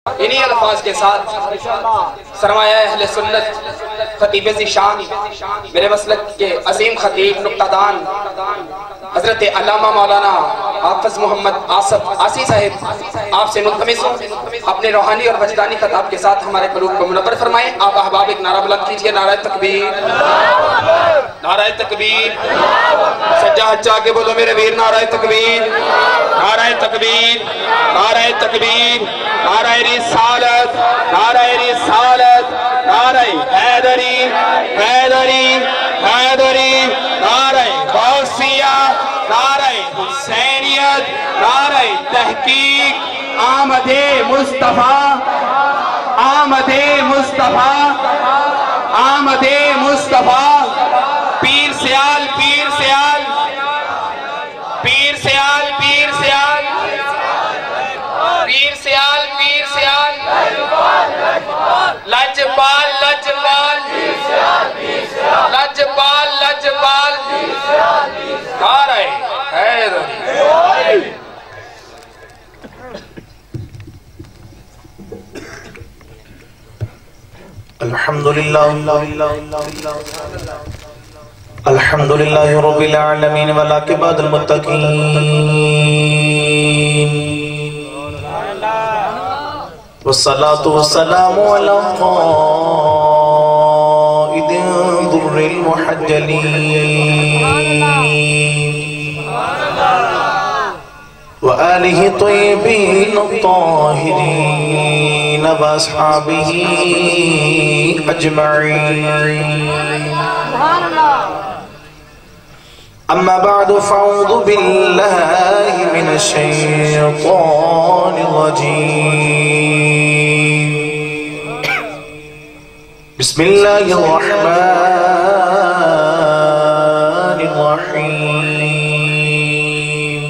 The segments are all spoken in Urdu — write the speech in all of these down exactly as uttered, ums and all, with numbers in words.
انہی الفاظ کے ساتھ سرمایہ اہل سنت خطیب ذیشان میرے مسلک کے عظیم خطیب نقطہ دان حضرت علامہ مولانا حافظ محمد آصف آسی صاحب آپ سے ملتمس ہوں اپنے روحانی اور وجدانی خطاب کے ساتھ ہمارے قلوب کو منور فرمائیں۔ آپ احباب ایک نعرہ بلند کیجئے، نعرہ تکبیر، نعرہ تکبیر، سجا ہچا کے بولو میرے ویر، نعرہ تکبیر، نعرہ تکبیر، نعرہ تکبیر، نعرہ رسالت، نعرہ رسالت، نعرہ حیدری، حیدری، حیدری، نعرہ غوثیہ، نعرہ حسینیت، نعرہ تحقیق، آمد مصطفیٰ، آمد مصطفیٰ، آمد مصطفیٰ، پیر سیال، پیر سیال، پیر سیال، پیر سیال، پیر سیال، پیر سیال، لجبال، لجبال، لجبال، لجبال، نعرہ حیدری۔ الحمدللہ الحمدللہ رب العالمین والعاقبۃ للمتقین والصلاة والسلام على قائد ضر المحجلين وآله طيبين الطاهرين وأصحابه أجمعين، أما بعد فأعوذ بالله من الشيطان الرجيم، بسم الله الرحمن الرحيم،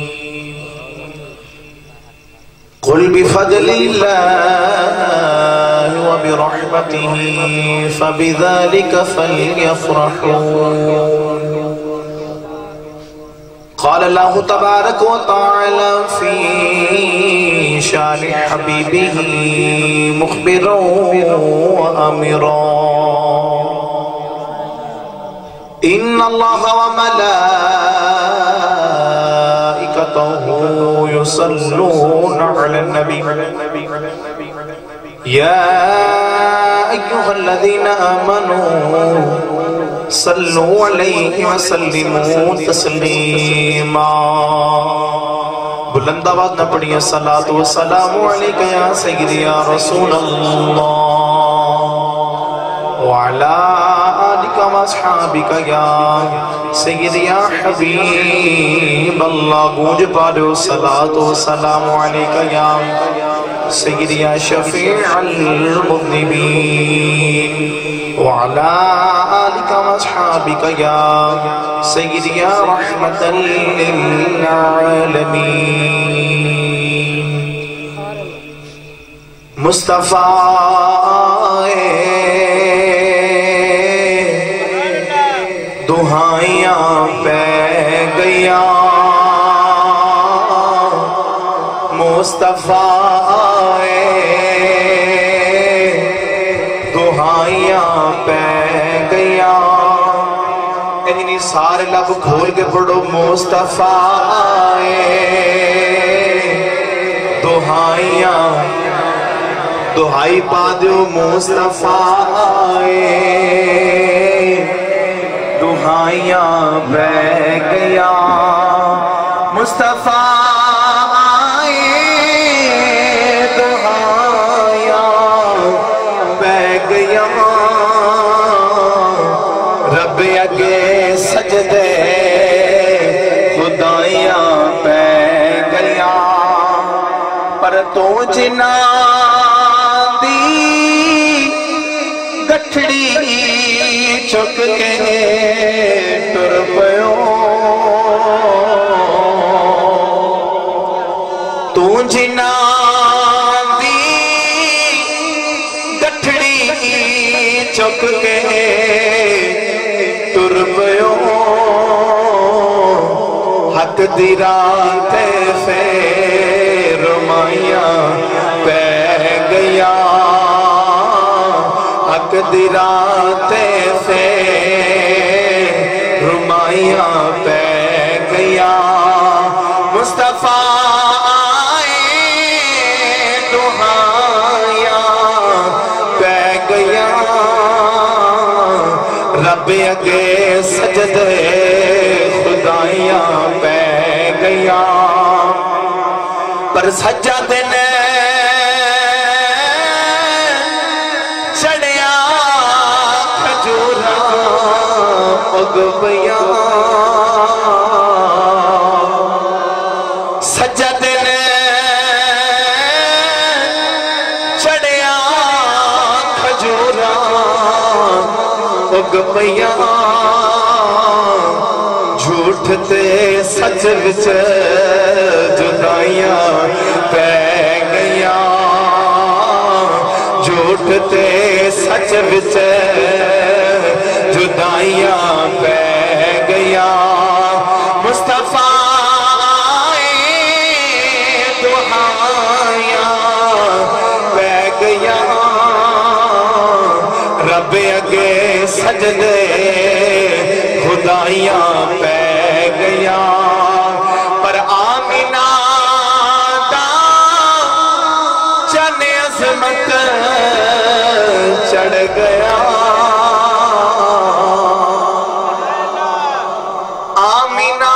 قل بفضل الله وبرحمته فبذلك فليفرحوا، قال الله تبارك وتعالى في شان حبيبه مخبرا وأمرا، إن الله وملائكته يصلون على النبي يا أيها الذين آمنوا صلوا عليه وسلموا تسلیما، بلند آواز نہ پڑھیے صلاۃ و سلام علیک یا سیدی یا رسول اللہ وعلی آلک و اصحابک یا سیدی یا حبیب اللہ، گونج پڑھو صلاۃ و سلام علیک یا سیدی یا شفیع المذنبین وعلى آلك وأصحابك يا سيدي يا رحمة للعالمين، مصطفیٰ دہائیاں پہ گیا، مصطفیٰ دہائیاں پہ گیا، انہی سارے لب کھول کے پڑھو مصطفیٰ دہائیاں، دہائی پا دیو مصطفیٰ دہائیاں پہ گیا، مصطفیٰ رب اگے سجدے خدائیاں پہ گیا، پر تو جنا دی گٹھڑی چک کے ٹر پیو، تو جنا دی گٹھڑی چک کے ٹر پیو، حق دی راہ تے فیر مائیاں پہ گئی، دی راتیں سے رمائیاں پہ گیا مصطفیٰ آئے دہائیاں پہ گیا رب اگے سجدے خدائیاں پہ گیا پر سجدے نے چڑیا کھجورا اگ پیا سجدے نے چڑیا کھجورا اگ پیا جھوٹ تے سچ وچ جدائیاں پہ گیا جھوٹ تے سچ وچ جدائیاں پہ گیا مصطفیٰ آئے دہائیاں پہ گیا رب اگے سجدے خدائیاں پہ گیا پر آمینہ دا چن عظمت چڑھ گیا آمینہ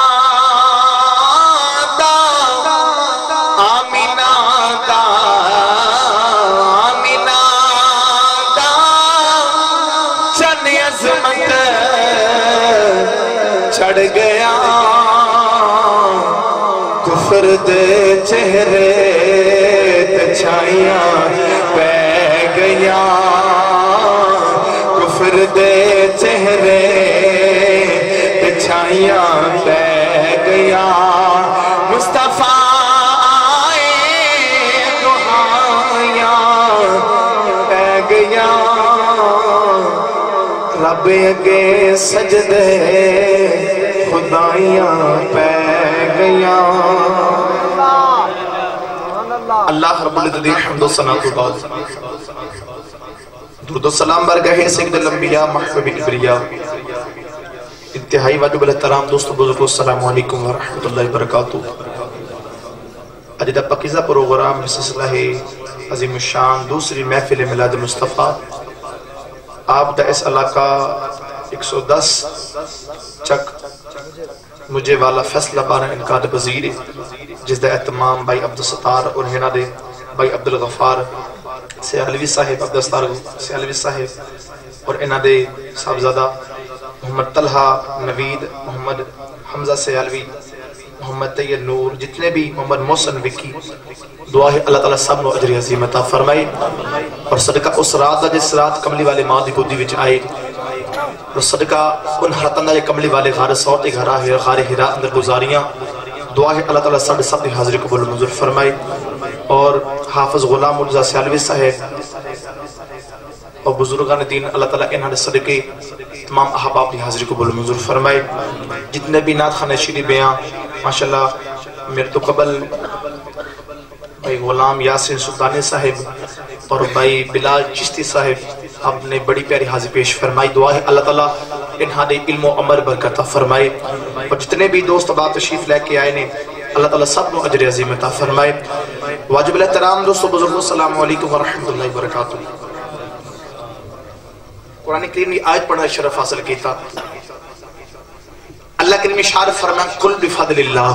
دا آمینہ دا آمینہ دا چن عظمت چڑھ گیا کفر دے چہرے تے چھائیاں پہ گیا کفر دے چہرے تے چھائیاں پہ گیا مصطفیٰ آئے دہائیاں پہ گیا رب اگے سجدے خدائیاں پہ گیا اللہ رب العزت حمد و ثنا تو بعد درود و سلام برگاہ سید الانبیاء محبوب کبریا انتہائی واجب الاحترام دوستو بزرگو السلام علیکم ورحمۃ اللہ وبرکاتہ اج دا پاکیزہ پروگرام سلسلہ ہے عظیم الشان دوسری محفل میلاد مصطفیٰ آپ دا اس علاقہ ایک سو دس چک مجھے والا فیصلہ بارہ انقاد پذیر جس دا اہتمام بھائی عبدالستار اور ہینا دے بھائی عبدالغفار سیالوی صاحب عبدالستار سیالوی صاحب اور انہ دے صاحبزادہ محمد طلحہ نوید محمد حمزہ سیالوی محمد طیر نور جتنے بھی محمد محسن وکی دعا ہے اللہ تعالیٰ سب نو اجر عظیم عطا فرمائے اور صدقہ اس رات دا جس رات کملی والے ماں دی گودی وچ آئے اور صدقہ ان حرطان دا کملی والے غار سوت گھرا ہے غار ہرا اندر گزاریاں دعا ہے اللہ تعالیٰ سب سب دی حاضری قبول منظور فرمائے اور حافظ غلام مرزا سیالوی صاحب اور بزرگان دین اللہ تعالیٰ انہاں نے صدقے تمام احباب دی حاضری قبول منظور فرمائے جتنے بھی نعت خانہ شیری بیاں ماشاءاللہ میرے تو قبل بھائی غلام یاسین سلطانی صاحب اور بھائی بلال چشتی صاحب آپ نے بڑی پیاری حاضر پیش فرمائی دعا ہے اللہ تعالیٰ انہاں نے علم و عمر برکتہ فرمائے اور جتنے بھی دوست اب تشریف لے کے آئے نے اللہ تعالیٰ سب نو اجر عظیم عطا فرمائے واجب الاحترام دوستو بزرگو السلام علیکم ورحمۃ اللہ وبرکاتہ قرآن کریم نے آیت پڑھنا شرف حاصل کیتا اللہ کریم اشارہ فرمائے کل بفضل اللہ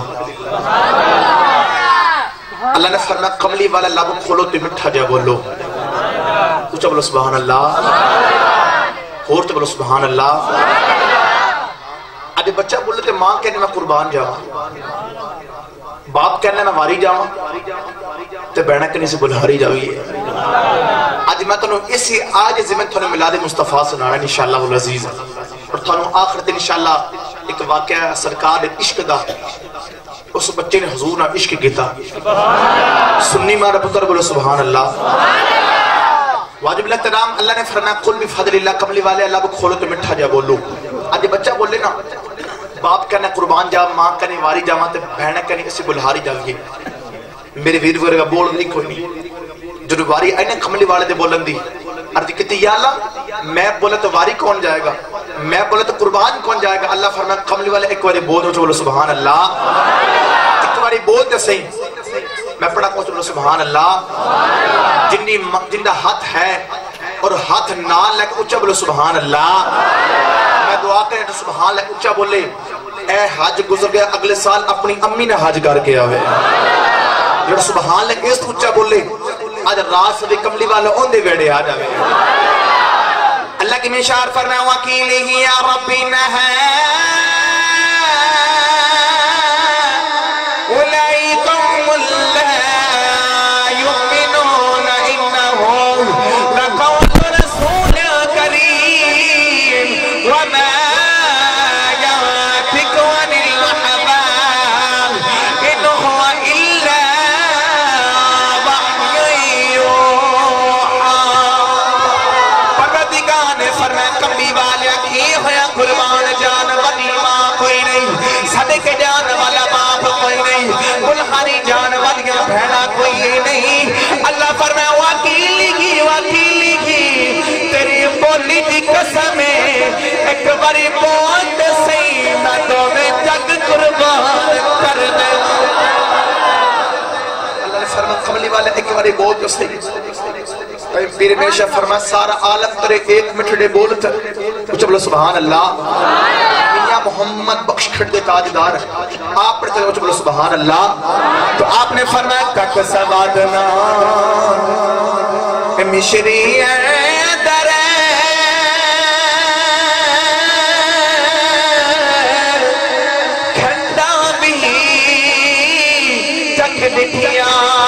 اللہ نے فرمایا کملی والا لب کھولو تو مٹھا جا بولو اچھا بولو سبحان اللہ اور تو بولو سبحان اللہ آج بچہ بولے تو ماں کہنے میں قربان جاؤں باپ کہنے میں واری جاؤں تو بہنہ کہنے سے بلہاری جاؤئی ہے آج میں تو اسی آج زمین تو ملاد مصطفیٰ سنانا انشاءاللہ والعزیز اور تو آخرت انشاءاللہ ایک واقعہ سرکار عشق دا اس بچے نے حضور نہ عشق کیتا سنی مارا پتر بولو سبحان اللہ واجب الاحترام اللہ نے فرمایا قل بفضل اللہ کملی والے اللہ کو کھولو تو مٹھا جا بولو آج بچہ بولے نا باپ کہنا قربان جا ماں کہنے واری جا ماں تے بہنہ کہنے اسے بلہاری جاویے میرے ویر ویر کا بول نہیں کوئی نہیں جو واری آئینے کملی والے دے بولن دی عرض کہتی یا اللہ میں بولے تو واری کون جائے گا، میں بولے تو قربان کون جائے گا؟ اللہ فرمائے کملی والے ایک باری بول دو چلو سبحان اللہ، ایک باری بول دے صحیح، میں پڑھا کو چلو سبحان اللہ، جنی جنہ ہاتھ ہے اور ہاتھ نال لے کے اچھا بولو سبحان اللہ، میں دعا کریں تو سبحان لے اچھا بولے اے حج گزر گیا اگلے سال اپنی امی نے حج کر کے آوے، جو سبحان لے اس اچھا بولے آج رات سے کملی والا ان دے ویڑے آ جاوے۔ اللہ کی مشار فرمائے وکیلہ یا ربی نہا اولائی قوم لا یؤمنون انہم لقول رسول کریم وما یاتک عن الحوا ان هو الا وحی یوحی۔ پروردگار نے فرمایا کملی والے کی ہویا قربان جان والی ماں کوئی نہیں، صدقے جان والا باپ کوئی نہیں، بلخاری جان والی بہنا کوئی نہیں۔ اللہ فرمایا وکیلی کی وکیلی کی تیری بولی دی قسم ایک باری بول دے سی میں دونے جگ قربان کر دے۔ اللہ نے فرمایا کملی والے ایک باری بول دے سی، پیر میشہ فرمایا سارا عالم کرے ایک مٹھڑے بولتا اچھا بولو سبحان اللہ، میاں محمد بخش کھڑ دے تاجدار آپ پڑھتے ہیں اچھا بولو سبحان اللہ، تو آپ نے فرمایا کک سوادنا مشری در کھنڈا بھی جگ لکھیا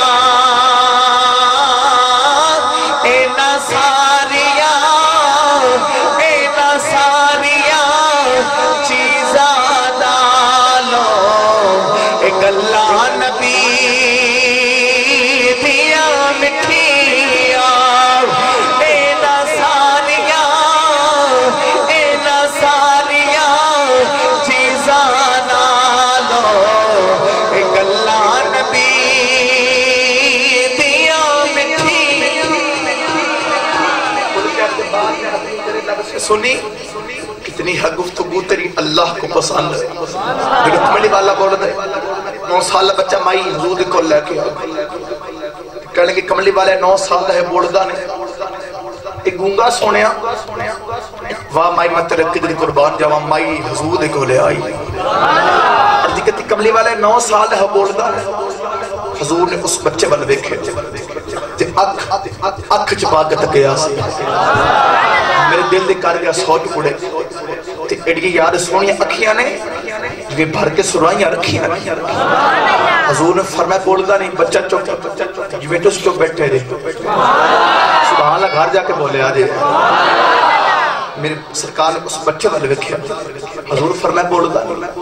سنی کتنی ہے گفتگو تیری اللہ کو پسند ہے۔ لیکن کملی والا بول دے نو سال بچہ مائی حضور کو لے کے کہنے کہ کملی والے نو سال ہے بولدہ نے ایک گونگا سونیا واہ مائی میں تیرے قدر قربان جاواں مائی حضور کو لے آئی، اور دیکھتی کملی والے نو سال ہے بولدہ نے حضور نے اس بچے والے دیکھے تے اکھ چپا کے تکیا سی، میرے دل دے کر گیا سوچ پڑے تے ایڈی یاد سونی اکھیاں نے جو بھر کے سرائیاں رکھیاں حضور نے فرمایا بولدا نہیں بچہ چپ جو بیٹھو اس چپ بیٹھے رہے سبحان اللہ گھر جا کے بولے آ جائے۔ میرے سرکار نے اس بچے والے ویکھیا حضور فرمایا بولدا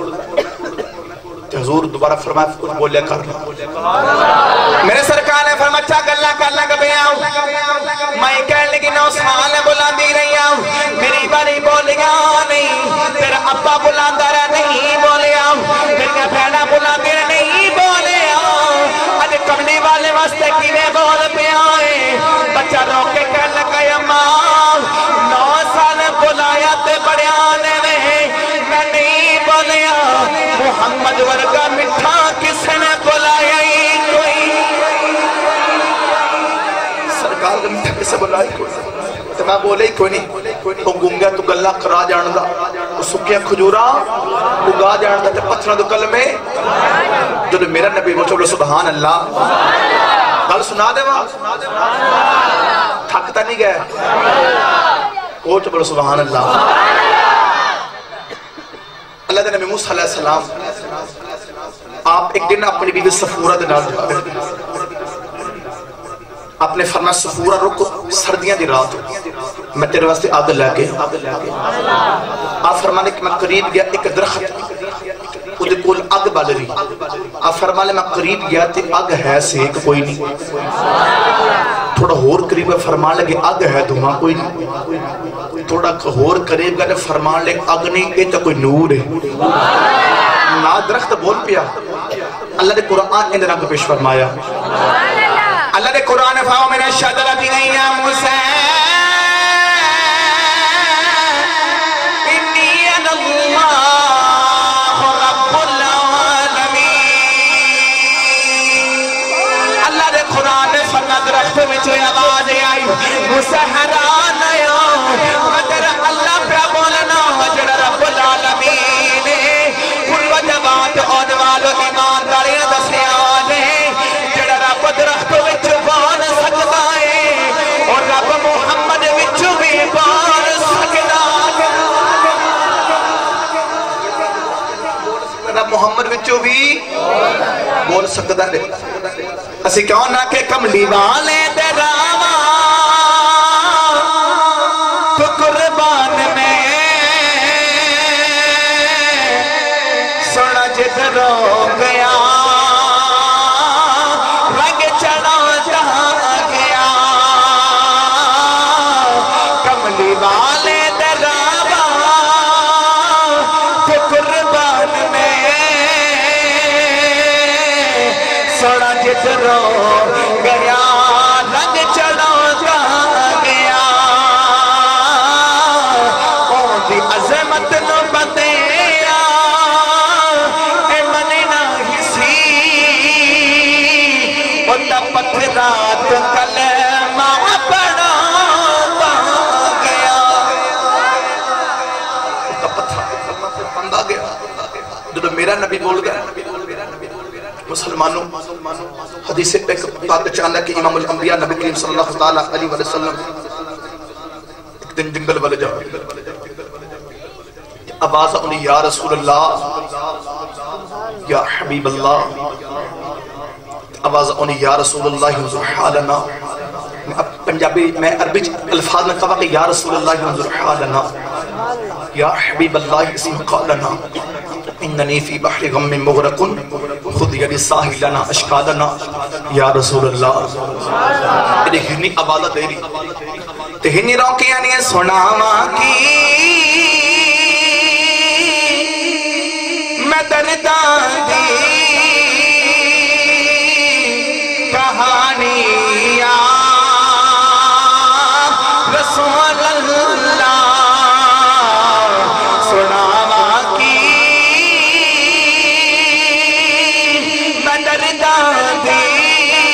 حضور دوبارہ فرمایا کچھ بولیا کرنا، میرے سرکار نے فرمایا اچھا گلہ کرنا کبھی آؤں میں کہنے لگی نو سال بلا دی رہی آؤں میری باری بولیا نہیں، تیرا ابا بلا دارا نہیں بولیا، میری بھیڑا بلا دیر نہیں بولیا، آج کملی والے واسطے کیویں بول پہ آئے بچہ رو کے کہنے لگا یا ماں نو سال بلایا تے بڑے آنے میں میں نہیں بولیا، محمد ورگا مٹھا کس نے بلایا ہی کوئی، سرکار کا مٹھا کسے بلایا کوئی تو میں بولے ہی کوئی نہیں، وہ گونگا تو گلہ کرا جاندہ وہ سکیاں کھجورا اگا جاندہ تے پتھرہ دو کلمے جو میرا نبی وہ چولو سبحان اللہ گل سنا دے وہاں تھکتا نہیں گئے وہ چولو سبحان اللہ۔ اللہ دے نبی موسیٰ علیہ السلام آپ ایک دن اپنی بیوی صفورہ دے نال جا رہے آپ نے فرمایا صفورہ رکو سردیاں دی رات میں تیرے واسطے آگ لے کے آپ فرمانے کہ میں قریب گیا ایک درخت وہ کول اگ بال رہی آپ فرمانے میں قریب گیا تے اگ ہے سیک کوئی نہیں، تھوڑا ہور قریب فرمان لگے اگ ہے دھواں کوئی نہیں، تھوڑا ہور قریب گیا فرمان لگے اگ نہیں یہ تو کوئی نور ہے، نا درخت بول پیا۔ اللہ نے قرآن اندر آپ کو پیش فرمایا، اللہ نے قرآن فاؤ من الشجرة يا موسى مسحران یا مگر اللہ پہ بولنا جڑ رب العالمین کل وجبات آن والو ایمان داریاں دسے آنے جڑ رب درخت وچ بان سکتا ہے اور رب محمد وچ بھی بان سکتا ہے رب محمد وچ بھی بول سکتا ہے اسی کیوں نہ کہ کملی والے دراما تو قربان میں سونا جدر ہو گیا رنگ چڑھا جہاں گیا کملی والے دراما تو قربان میں سونا جدر ہو گیا رنگ چڑھا جہاں گیا اون دی عظمت نو بتیا اے مننا ہی سی اون دا پتھرات کلمہ پڑھا پا گیا دا پتھر بندہ گیا جو میرا نبی بول گیا مسلمانوں حدیث پہ بات چاہتا ہے کہ امام الانبیاء نبی کریم صلی اللہ علیہ وسلم ایک دن جنگل والے جا آواز انہیں یا رسول اللہ یا حبیب اللہ آواز انہیں یا رسول اللہ انظر حالنا پنجابی میں عربی الفاظ میں کہا کہ یا رسول اللہ انظر حالنا یا حبیب اللہ اسم قالنا اننی فی بحر غم مغرقن خود یعنی ساحلنا اشکالنا یا رسول اللہ انہیں ہرنی عبادت دے رہی تہنی روکی یعنی سناما کی میں دردان دی کہانیاں رسول اللہ سناما کی میں دردان دی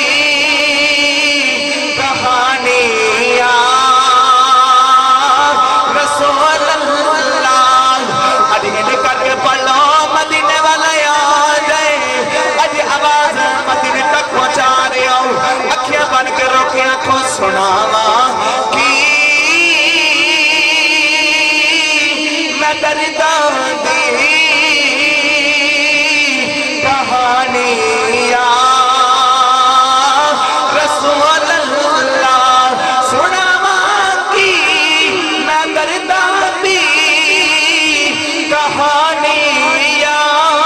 کہانیاں رسول اللہ ادھین کر کے پڑھو مدینے والا یاد ہے اج آواز مدینے تک پہنچا رہے ہو اکھیاں بن کے روکیاں کو سناوا کی میں دردان دی کہانیاں رسول اللہ سناوا کی میں دردان دی کہانیاں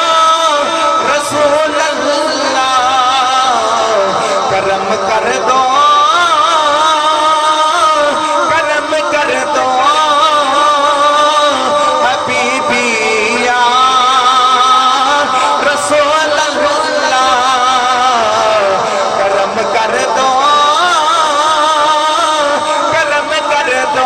رسول اللہ کرم کر دو کرم کر دو حبیبیا رسول اللہ کرم کر دو کرم کر دو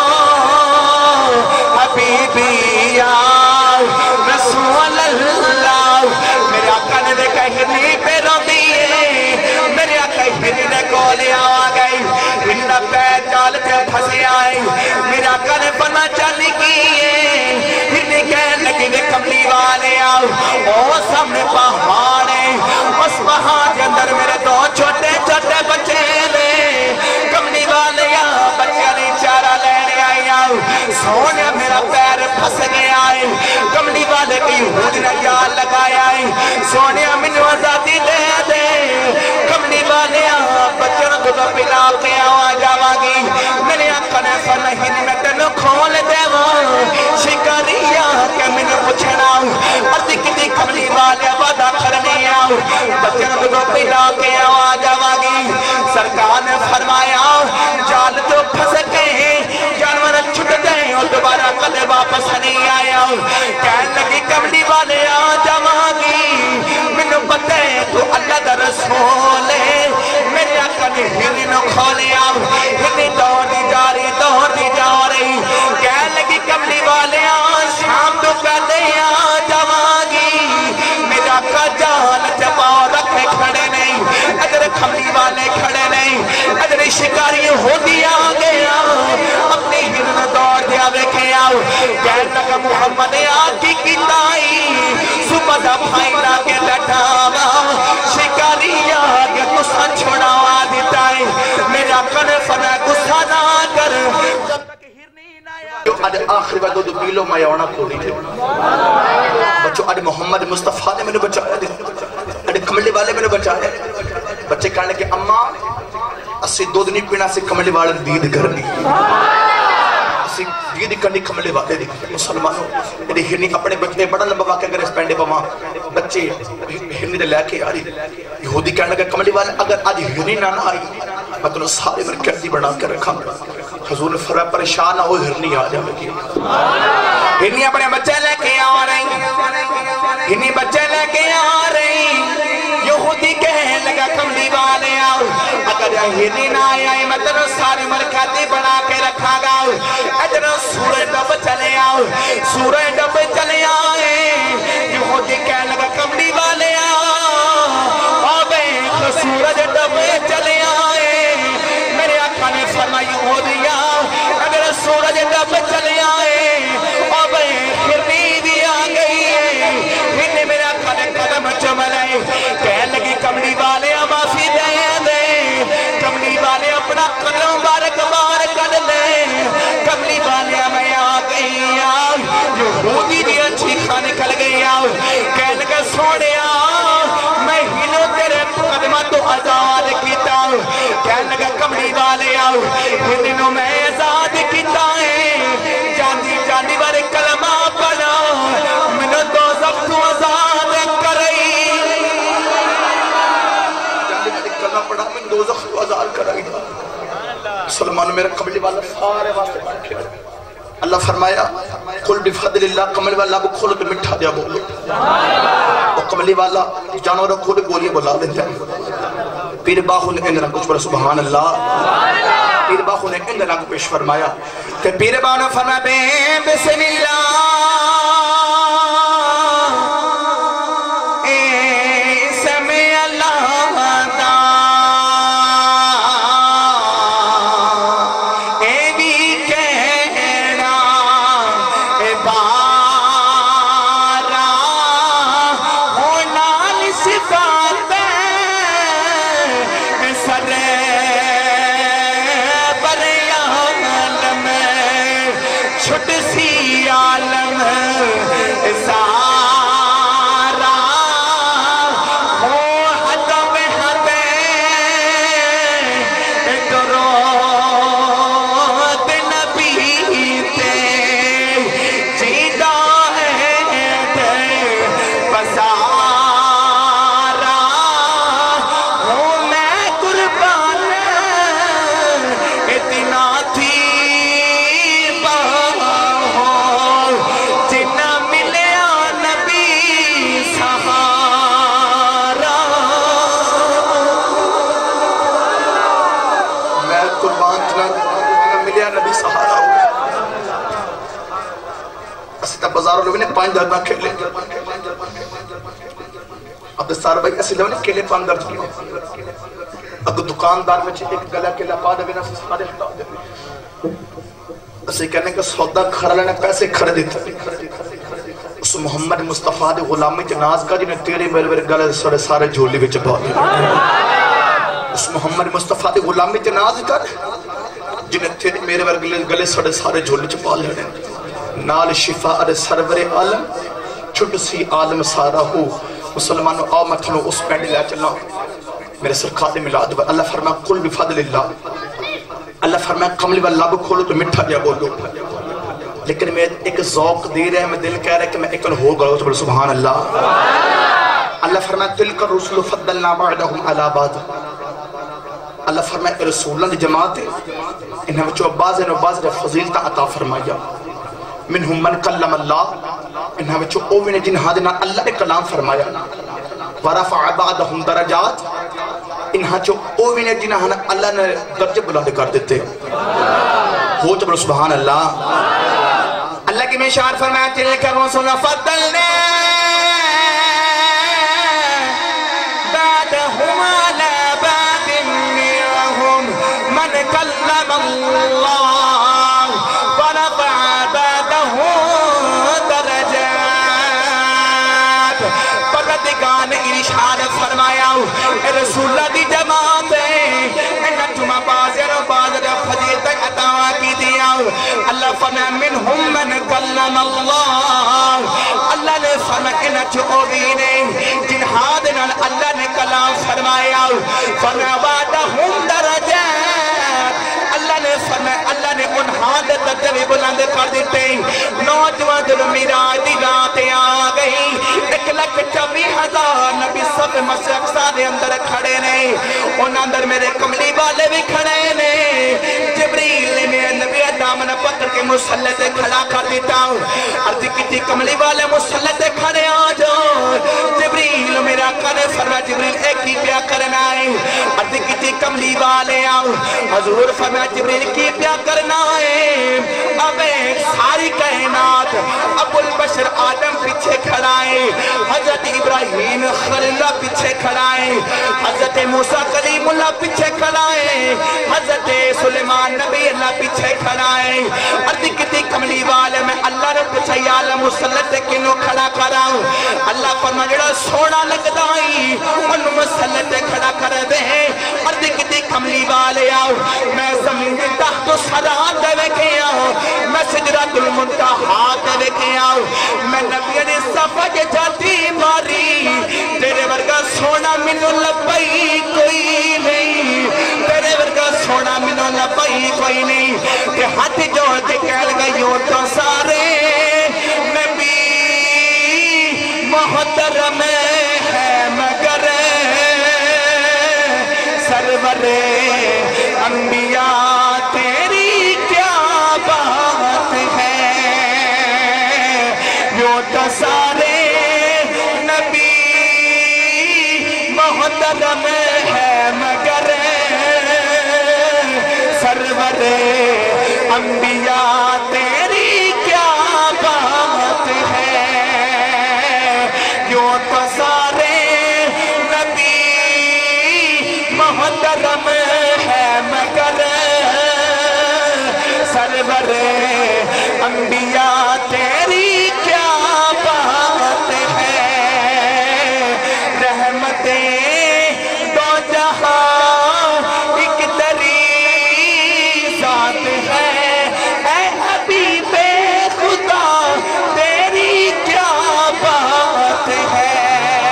حبیبیا رسول اللہ میرے آقا نے دیکھا ہرنی پہ رو دیئے میرے آقا ہرنی نے کولے آ گئی ہرنی پہ جال سے پھنسے آئے میرے آقا نے بنا چالی کیے ہرنی کہنے لگی نے کملی والے آؤ او سامنے پہاڑے اس پہاڑ کے اندر میرے دو چھوٹے چھوٹے بچے لے کملی والے آؤ بچے نہیں چارہ لینے آئی آؤ سونے میرا پیر پھنس گیا ہے کملی والے کی ہود نے یاد لگایا ہے سونے منو آزادی دے دے کملی والے بچوں کو تو پلا کے آوا جاوا گی میرے آقا نے فرمایا میں تینوں کھول دے وہ شکریہ کہ میں نے پوچھنا ارد کتنی کملی والے وعدہ کرنے آؤ بچوں کو تو پلا کے آوا جاوا گی سرکار نے فرمایا جال تو پھنس گئے جانور چھٹ گئے اور دوبارہ کدے واپس نہیں آیا کہنے لگی کملی والے آ جاوا گی مینوں پتہ ہے تو اللہ دا رسول ہے میرے آقا نے ہرنی نو کھولے آؤ ہرنی دوڑی جا رہی دوڑی جا رہی کہنے لگی کملی والے آ شام تو پہلے آ جاوا گی میرے آقا جان چپاؤ رکھے کھڑے نہیں ادھر کملی والے کھڑے نہیں ادھر شکاری ہوتی لگا محمد آکی کی تائی صبح دا بھائی نا کے لٹاوا شکاری آگے گسا چھوڑاوا دیتائی میرا کن فنا گسا نہ کر جو آج آخری وقت دو بیلو میں یونا کھوڑی تھے بچو آج محمد مصطفیٰ نے میں نے بچایا دے آج کملی والے میں نے بچایا بچے کہنے کہ اممہ اسی دو دنی پینا سے کملی والے دید کرنی اسی دید کرنی کملی والے دی مسلمانوں یعنی ہرنی اپنے بچے بڑا لمبا واقع اگر اس پینڈے پاما بچے ہرنی دے لے کے آ رہی یہودی کہنے کہ کملی والے اگر آج ہرنی نہ نہ آئی میں تنہوں سارے میں کردی بڑھا کر رکھا حضور نے فرمایا پریشان نہ ہو ہرنی آ جائے گی ہرنی اپنے بچے لے کے آ رہی ہرنی بچے لے کے آ رہی یہودی کہنے لگا کملی والے آؤ اگر ہرنی نہ آئے میں تنہوں ساری مرکاتی بنا کے رکھا گا ادھر سورہ ڈب چلے آؤ سورہ ڈب چلے آئے یہودی کہنے لگا کملی والے آؤ آبے سورج ڈب چلے آئے میرے آقا نے فرمایا یہودی آؤ اگر سورج ڈب چلے آئے آبے ہرنی بھی آ گئی ہے ہرنی میرے آقا نے قدم چملائے کہنے لگی کملی والے معافی دے دے کملی والے اپنا قدم بارک بار کر لے کملی والے میں آ گئی آؤ یہودی بھی اچھی کھا نکل گئی آؤ کہنے لگا سوڑے آؤ میں ہنو تیرے قدمہ تو آزاد کیتا ہوں کہنے لگا کملی والے آؤ ہنو میں آزاد کیتا ہے جاندی جاندی بارے کلمہ پڑھا منو تو سب تو آزاد کرائی جاندی بارے کلمہ پڑھا من دو زخ تو آزاد کرائی سلمان میرا قبلی والا سارے واسطے پڑھ کے اللہ فرمایا قل بفضل اللہ قبلی والا کو کھولو تو مٹھا دیا بولو اور قبلی والا جانوروں کھولے گولیے بلا لیتے ہیں پیر باخو نے اندنا کچھ بڑا سبحان اللہ پیر باخو نے اندنا کو پیش فرمایا کہ پیر باخو نے فرمایا بے بسم اللہ پانچ در نہ کھیلے اب دستار بھائی ایسے لوگ نے کھیلے پانچ در کھیلے اب دکاندار میں ایک گلہ کھیلا پا دے بنا سے سارے ہٹا دے اسے کہنے کہ سودا کھڑا لینے پیسے کھڑے دیتا اس محمد مصطفیٰ دے غلامی جناز کا جنہیں تیرے میرے میرے گلے سارے سارے جھولی بچ پا دے اس محمد مصطفیٰ دے غلامی جناز کا جنہیں تیرے میرے میرے گلے سارے سارے جھولی بچ پا لے نال شفا ارے سرور عالم چھٹ سی عالم سارا ہو مسلمانوں آؤ مطلو اس پینڈ لیا چلا میرے سرکار ملاد و اللہ فرمایا قل بفضل اللہ اللہ فرمایا کملی واللہ کو کھولو تو مٹھا دیا بولو لیکن میں ایک ذوق دے رہے ہیں میں دل کہہ رہے کہ میں ایک ہو گا تو بڑا سبحان اللہ اللہ فرمایا تلک الرسل فضلنا بعدهم علی بعض اللہ فرمایا رسولوں دی جماعت ہے انہاں وچوں بعض نے بعض نے فضیلت عطا فرمایا منہم من کلم اللہ انہاں وچوں او وی نے جنہاں دے نال اللہ نے کلام فرمایا ورفع بعضهم درجات انہاں چوں او وی نے جنہاں اللہ نے درجے بلند کر دیتے ہو تو بڑا سبحان اللہ اللہ کی میں شعر فرمایا تلک الرسل فضلنا بعدهم على بعض منهم من كلم الله ورفع بعضهم رسولہ دی جماعت ہے انہا جمعہ بازر و بازر فضیل تک عطاوہ کی دیا اللہ فرمائے منہم من کلم اللہ اللہ نے فرمائے انہا چوبین جن حادنا اللہ نے کلام فرمایا فرمائے وعدہم درجات اللہ نے فرمائے اللہ نے ان حادت درجے بلند کر دیتے نوجوان دل میراج دی رات آ گئی ایک لکھ چوی ہزار نبی سب مسجد اقصی دے اندر کھڑے نے ان اندر میرے کملی والے بھی کھڑے نے جبریل نے میرے نبی دامن پتر کے مسلط کھڑا کر دیتا عرض کتی کملی والے مسلط کھڑے آ جاؤ جبریل میرا کنے فرما جبریل ایک ہی پیا کرنا ہے عرض کتی کملی والے آؤ حضور فرما جبریل کی پیا کرنا ہے اب ساری کائنات ابو البشر آدم پیچھے کھڑا ہے حضرت ابراہیم خلیل اللہ پیچھے کھڑا ہے حضرت موسیٰ کلیم اللہ پیچھے کھڑا ہے حضرت سلیمان نبی اللہ پیچھے کھڑا ہے عرض کتی کملی والے میں اللہ نے پوچھا یا اللہ مسلط کنوں کھڑا کرا اللہ فرما جڑا سونا لگتا ہی ان مسلط کھڑا کر دے عرض کتی کملی والے آؤ میں زمین تحت صدات دے کے آؤ میں سجرات المنتہا دے کے آؤ میں نبی نے صفحہ جاتی ماری تیرے ورگا سونا منو لبائی کوئی نہیں تیرے ورگا سونا منو لبائی کوئی نہیں کہ ہاتھ جوڑ دے کہل گئیوں تو سارے نبی محترم ہے مگر سرور انبیاء تیری کیا بات ہے یوں تو سارے نبی محترم ہے مگر سرور انبیاء تیری کیا بات ہے یوں تو سارے نبی محترم ہے مگر سرور انبیاء تیری کیا بات ہے رحمتیں دو جہاں ایک تری ذات ہے اے حبیب خدا تیری کیا بات ہے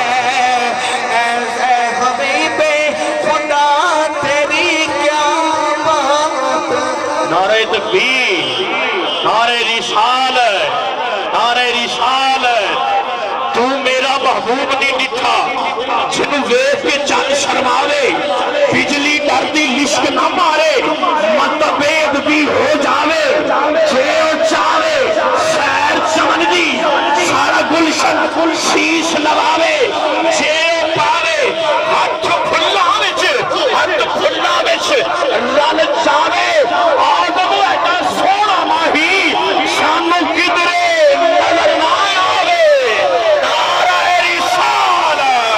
اے حبیب خدا تیری کیا بات نعرہ تکبیر نعرہ رسالت نعرہ رسالت تو میرا محبوب نہیں ڈٹھا جنو ویف کے چند شرماوے بجلی دردی لشک نہ مارے متبید بھی ہو جاوے جیو چاوے سیر چمن دی سارا گلشن شیش لواوے جیو پاوے ہاتھ پھلا وچ ہاتھ پھلا وچ رل چاوے آدم ایڈا سونا ماہی شانو کدرے نظر نہ آوے نعرہ رسالت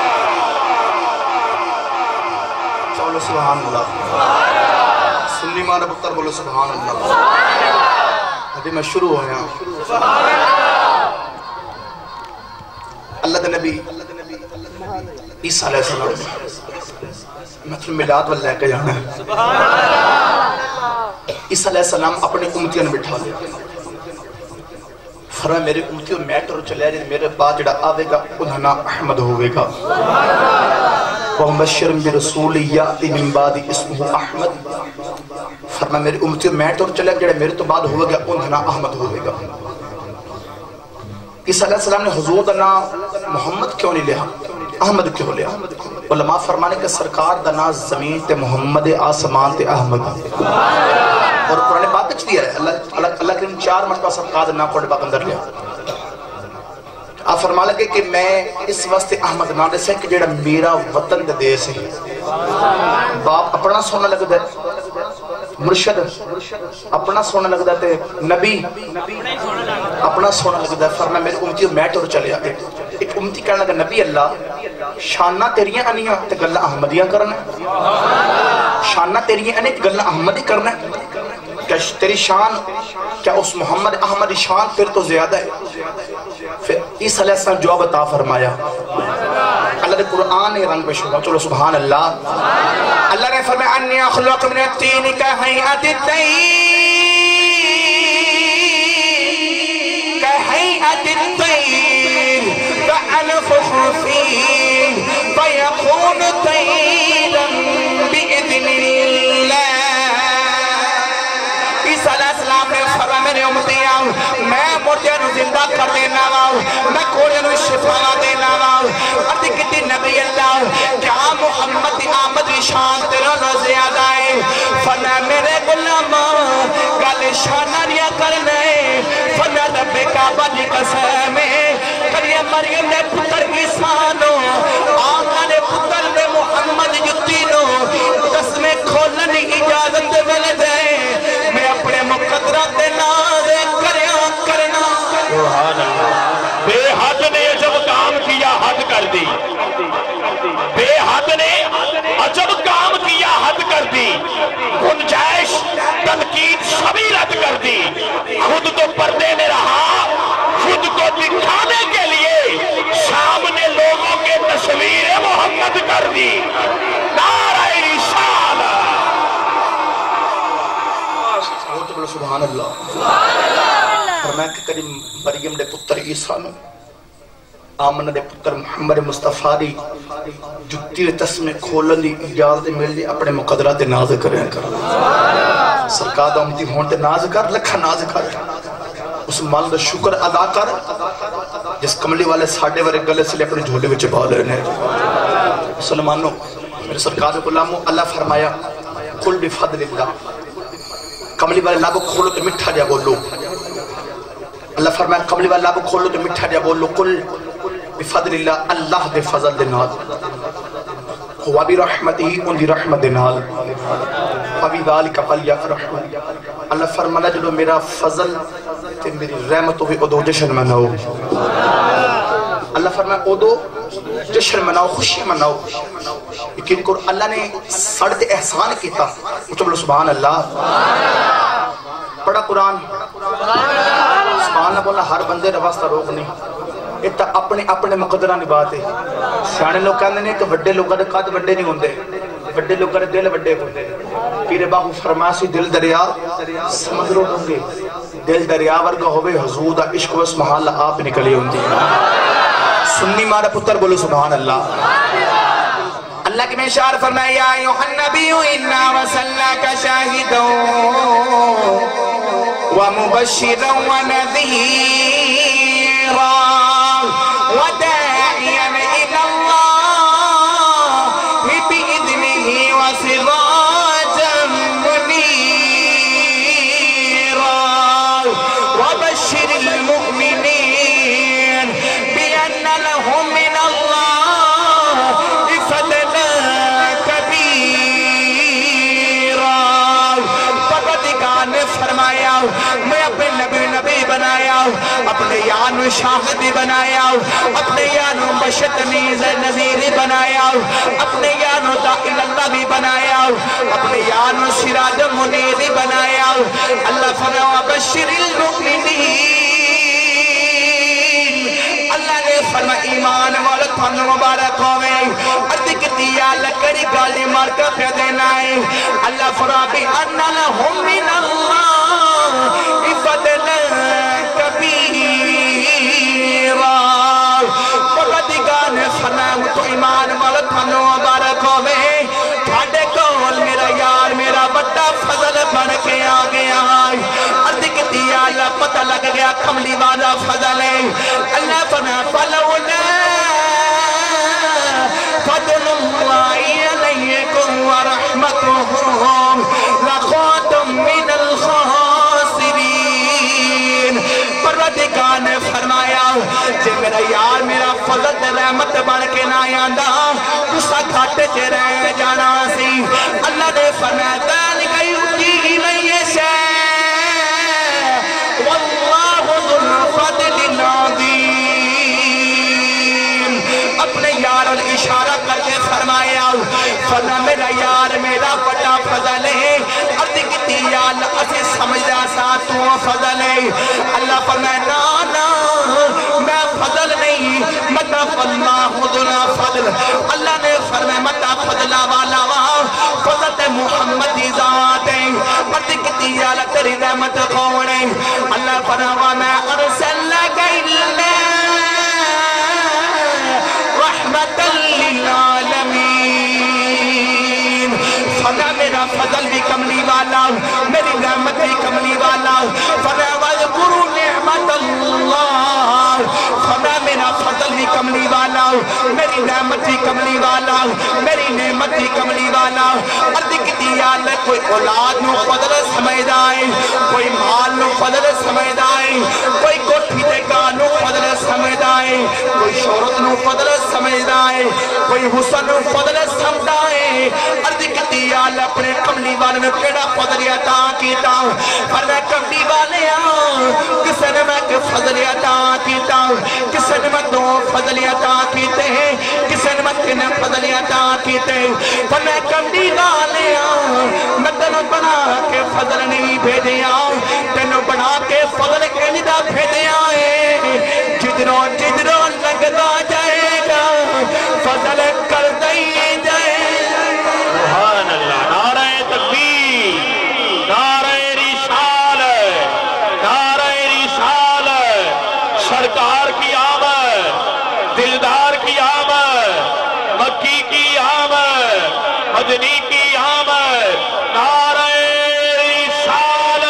بولو سبحان اللہ سنی مانا پتر بولو سبحان اللہ ابھی میں شروع ہویا اللہ دے نبی عیسیٰ علیہ السلام مثل ملاد واللہ کے جانا ہے عیسیٰ علیہ السلام اپنے امتیاں بٹھا لیا فرمائے میرے امتیوں میٹر چلے جائے میرے بعد جڑا آوے گا انہاں نا احمد ہوئے گا وَمَبَشِّرٌ بِرَسُولِ يَأْتِي مِن بَعْدِ اسْمُهُ احمد فرمائے میرے امتیوں میٹر چلے جڑے میرے تو بعد ہوئے گا انہاں نا احمد ہوئے گا عیسیٰ علیہ السلام نے حضور دا نام محمد کیوں نہیں لیا احمد کیوں لیا علماء فرمانے کہ سرکار دا نام زمین تے محمد آسمان تے احمد اور قرآن پاک کچھ دیا ہے اللہ اللہ کریم چار مرتبہ سرکار دا نام قرآن پاک اندر لیا آپ فرما لگے کہ میں اس واسطے احمد نام دے سے کہ جیڑا میرا وطن دے دے سے باپ اپنا سونا لگ دے مرشد اپنا سونا لگ دے نبی اپنا سونا لگ دے فرمائے میرے امتی میٹر چلے آتے ایک امتی کہنا لگا نبی اللہ شانہ تیریاں انیاں تے گلہ احمدیاں کرنا شانہ تیریاں انیاں تے گلہ احمدی کرنا کیا تیری شان کیا اس محمد احمد شان پھر تو زیادہ ہے پھر عیسیٰ علیہ السلام جواب عطا فرمایا اللہ اللہ نے قرآن نے رنگ پیش ہوگا. چلو سبحان اللہ. اللہ نے فرمایا انی اخلق من الطین کہیئت الطیر کہیئت الطیر فأنفخ فیہ فیکون طیرا بإذن اللہ. عیسیٰ علیہ السلام نے فرمایا میرے امتیاں میں مردیاں نو زندہ کر دینا واؤ میں کوڑیاں نو شفا دینا واؤ. عرض کتی نبی اللہ کیا محمد آمد شان تیرا نہ زیادہ ہے. فرمایا میرے غلام گل شانہ نیا کرنے. فرمایا رب کعبہ دی قسم کریے مریم نے پتر عیسیٰ نو آقا نے پتر نے محمد جتی نو قسم کھولنے اجازت مل جائے میں اپنے مقدرات دے ناز کریا کرنا. سبحان اللہ. بے حد نے جب کام کیا حد کر دی. بے حد نے عجب کام کیا حد کر دی. گنجائش تنقید سبھی رد کر دی. خود تو پردے میں رہا خود کو دکھانے کے لیے سامنے لوگوں کے تصویر محمد کر دی. نعرہ رسالہ. سبحان اللہ. فرمایا کہ کریم مریم دے پتر عیسیٰ نو آمنہ دے پتر محمد مصطفیٰ دی جتی تسمے کھولن دی اجازت مل دی اپنے مقدرات دے ناز کریں کر. سرکار دا امتی ہون تے ناز کر لکھا ناز کر. اس مال دا شکر ادا کر جس کملی والے ساڑھے ورے گلے سے لے اپنے جھولے وچ پا لینے. مسلمانوں میرے سرکار غلاموں اللہ فرمایا قل بفضل اللہ. کملی والے لابو کھولو تو مٹھا دیا بولو. اللہ فرمایا کملی والے لابو کھولو تو مٹھا دیا بولو. قل بفضل اللہ اللہ دے فضل دے نال ہوا بھی رحمتی ان دی رحمت دے نال فبذالک فلیفرحوا. اللہ فرمایا جلو میرا فضل تے میری رحمت ہوئی ادو جشن مناؤ. اللہ فرمایا ادو جشن مناؤ خوشی مناؤ. یقین کرو اللہ نے سڑ تے احسان کیتا. چلو سبحان اللہ. پڑھا قرآن سبحان اللہ بولنا ہر بندے رواستا روک نہیں. اتنا اپنے اپنے مقدرہ نہیں بات ہے. سیانے لوگ کہنے نہیں کہ وڈے لوگوں نے قد وڈے نہیں ہوندے وڈے لوگوں نے دل وڈے ہوندے. پیر باہو فرماسی دل دریا سمندروں ہوں گے دل دریا ورگا ہوئے حضور دا عشق و اس محال آپ نکلی ہوندی. سنی مارا پتر بولو سبحان اللہ. اللہ کی میں شعر فرمایا یا ایوہ النبی انا وصلناک شاہدا ومبشرا ونذیرا وداعیا الى اللہ بإذنہ وسراجا منیرا وبشر المؤمنین بأن لهم من اللہ فضلا کبیرا. پروردگار نے فرمایا میں اپنے نبی نبی بنایا اپنے یانو شاہدی بنایا اپنے یانو بشتنیز نظیری بنایا اپنے یانو داخل اللہ بھی بنایا اپنے یانو سراج منیری بنایا. اللہ فرمایا بشر المؤمنین. اللہ نے فرمایا ایمان والا تھن مبارک ہوئے عرض کتی یا لکڑی گالی مار کا پہ دینا ہے. اللہ فرمایا بِأَنَّ لَهُم مِّنَ اللَّهِ فَضْلًا كَبِيرًا. پروردگار نے فرمایا تو ایمان والا تھن مبارک ہوئے تھاڑے کول میرا یار میرا بڑا فضل بڑھ کے آ گیا. عرض کتی یا اللہ پتہ لگ گیا کملی والا فضل ہے. اللہ فرمایا فَلَوْلَا فَضْلُ اللَّهِ عَلَيْكُمْ وَرَحْمَتُهُ لَكُنتُم مِّنَ الْخَاسِرِينَ. پروردگار نے فرمایا جے میرا یار میرا فضل رحمت بڑھ کے نہ آندا تسا گھاٹے چ رہ جانا سی. اللہ نے فرمایا ذَلِكَ يُؤْتِيهِ مَن يَشَاءُ وَاللَّهُ ذُو الْفَضْلِ الْعَظِيمِ. اپنے یار اور اشارہ کر کے فرمایا فرمایا میرا یار میرا بڑا فضل ہے. عرض کتی یا اللہ اسے سمجھا سا تو فضل ہے. اللہ فرمایا نا نا میں فضل نہیں متا اللہ ذونا فضل اللہ نے فرمایا متا فضلہ والا فضلت محمد ذات پتہ کتی اللہ تیری رحمت کون ہے اللہ فرمایا میں ارسلناک الا رحمت للعالمین فضل میرا فضل بھی کملی والا میری رحمت بھی کملی والا فضل واذکروا نعمت اللہ فضل میرا فضل بھی کملی والا میری رحمت بھی کملی والا میری نعمت بھی کملی والا عرض کی اللہ کوئی اولاد نو فضل سمجھدا ہے کوئی مال نو فضل سمجھدا ہے کوئی کوٹھی تے گاہ نو فضل سمجھدا ہے کوئی شہرت نو فضل سمجھدا ہے کوئی حسن نو فضل سمجھدا ہے عرض کی اللہ اپنے کملی والے نے کیڑا فضل عطا کیتا پر میں کملی والے ہاں کسے نے میں کہ فضل عطا کیتا کسے نے میں دو فضل عطا کیتے ہیں کسے نے میں تین فضل عطا کیتے ہیں پر میں کملی والے ہاں میں تنو بنا کے فضل نہیں بھیجیا تنو بنا کے فضل کے ندا بھیجیا ہے جدروں جدروں لگتا جائے گا فضل کر دئی جائے سبحان اللہ نعرہ تکبیر نعرہ رسالت نعرہ رسالت سرکار کی آمد دلدار کی آمد مکی کی آمد مدنی کی آمد نعرہ رسالت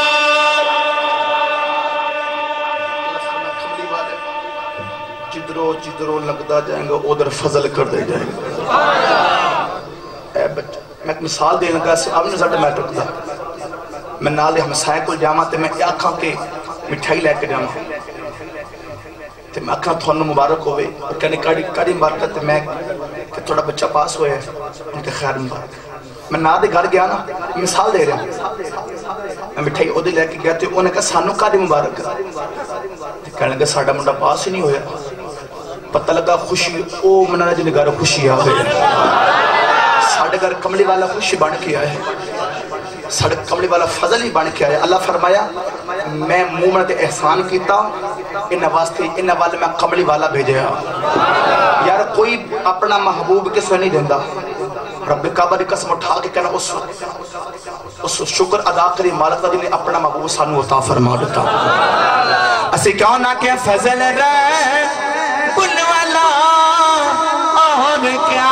جدروں جدروں لگتا جائیں گا ادھر فضل کر دے جائیں گا اے بچہ میں ایک مثال دے لگا سے آپ نے زیادہ میں ٹکتا میں نالے ہمسائے کو جاما تے میں آکھاں کے مٹھائی لے کے جاما تے میں آکھاں تھوڑا مبارک ہوئے اور کہنے کاری کاری مبارکت تے میں کہ تھوڑا بچہ پاس ہوئے ان کے خیر مبارک میں نالے گھر گیا نا مثال دے رہا ہوں میں مٹھائی او دے لے کے گیا تے انہیں کہا سانو کاری مبارک کہنے کہ ساڑھا منڈا پاس ہی نہیں ہویا پتہ لگا خوشی او منانا جنہیں گھر خوشی آ گئے ساڑھے گھر کملی والا خوشی بان کیا ہے ساڑھے کملی والا فضل ہی بان کیا ہے اللہ فرمایا میں مومنت احسان کیتا انہ واسطے انہ والے میں کملی والا بھیجے ہاں یار کوئی اپنا محبوب کس میں نہیں دیندہ رب کعبہ دی قسم اٹھا کے کہنا اس اس شکر ادا کری مالک دا جنہیں اپنا محبوب سانو عطا فرما دیتا اسے کیوں نہ کہ فضل رب والا اور کیا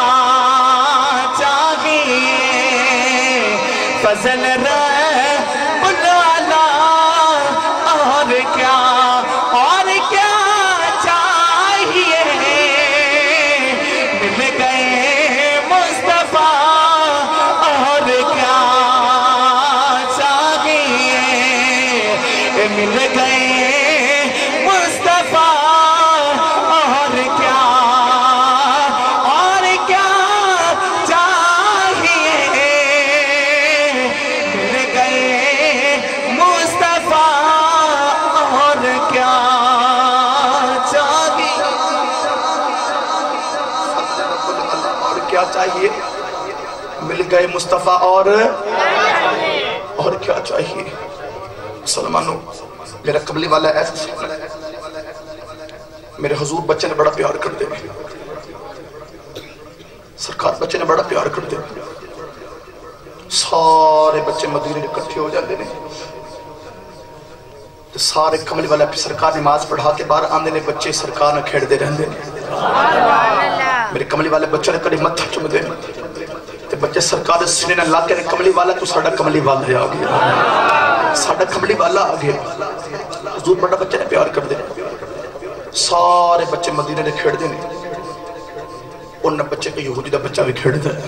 فضل رب والا اور کیا اور کیا چاہیے مل گئے مصطفیٰ اور کیا چاہیے مل گئے مصطفیٰ اور کیا اور کیا چاہیے مل گئے مصطفیٰ اور اور کیا چاہیے مسلمانوں میرا قبلی والا ایسا سکنا میرے حضور بچے نے بڑا پیار کر دے سرکار بچے نے بڑا پیار کر دے سارے بچے مدینے اکٹھے ہو جاتے ہیں سارے کملی والا سرکار نماز پڑھا کے باہر آندے نے بچے سرکار نہ کھیڑ دے رہندے میرے کملی والے بچوں نے کڑی متھا چم دے تے بچے سرکار سنے نہ لا کے کملی والا تو ساڈا کملی والا آ گیا ساڈا کملی والا آ گیا حضور بڑا بچے نے پیار کر دے سارے بچے مدینے نے کھیڑ دے ان بچے کے یہودی دا بچہ بھی کھیڑ دے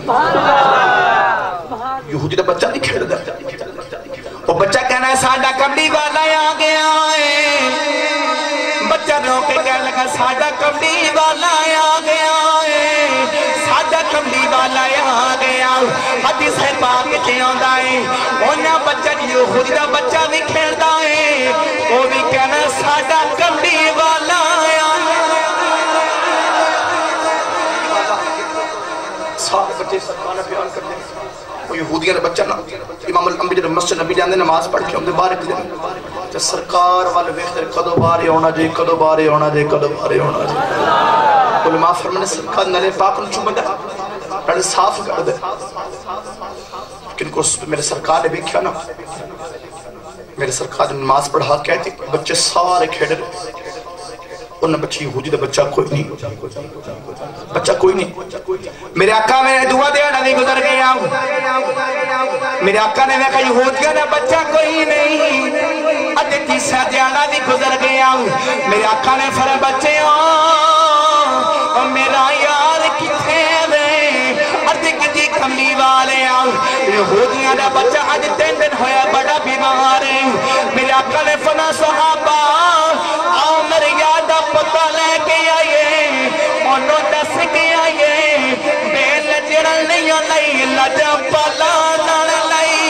یہودی دا بچہ بھی کھیڑ دے وہ بچہ کہنا ہے ساڈا کملی والا آ گیا ہے بچہ رو کے کہنے لگا ساڈا کملی والا آ گیا ہے ساڈا کملی والا آ گیا حدیث ہے پاک تے آندا ہے اونا بچہ یہودی دا بچہ بھی کھیڑدا ہے وہ بھی کہنا ساڈا کملی والا آ سارے بچے سرکار نے بیان کر دیں وہ یہودیاں نے بچہ نا امام الانبیاء جب مسجد نبی جاندے نماز پڑھ کے اندے بارے دے تے سرکار والے ویکھ دے کدو بارے ہونا جے کدو بارے ہونا جے کدو بارے ہونا جے علماء فرمانے سرکار نلے پاک نو چومدا پہلے صاف کر دے کن کو میرے سرکار نے دیکھا نا میرے سرکار نے نماز پڑھا کہتی بچے سارے کھیڑ رہے انہیں بچی یہودی دا بچہ کوئی نہیں بچہ کوئی نہیں میرے آقا میرے دعا دیا نبی گزر گیا میرے آقا نے دیکھا یہودیوں دا بچہ کوئی نہیں ادھے تیسرا دیانا بھی گزر گیا میرے آقا نے فرمایا بچے اور میرا یار کتھے کتی کملی والے آؤ یہودیاں دا بچہ آج تین دن ہویا بڑا بیمار ہے میرے آقا نے فنا صحابہ آؤ میرے یادہ پتہ لے کے آئیے انہوں دس کے آئیے بے لجرل نہیں لئی لجا پالا نال لئی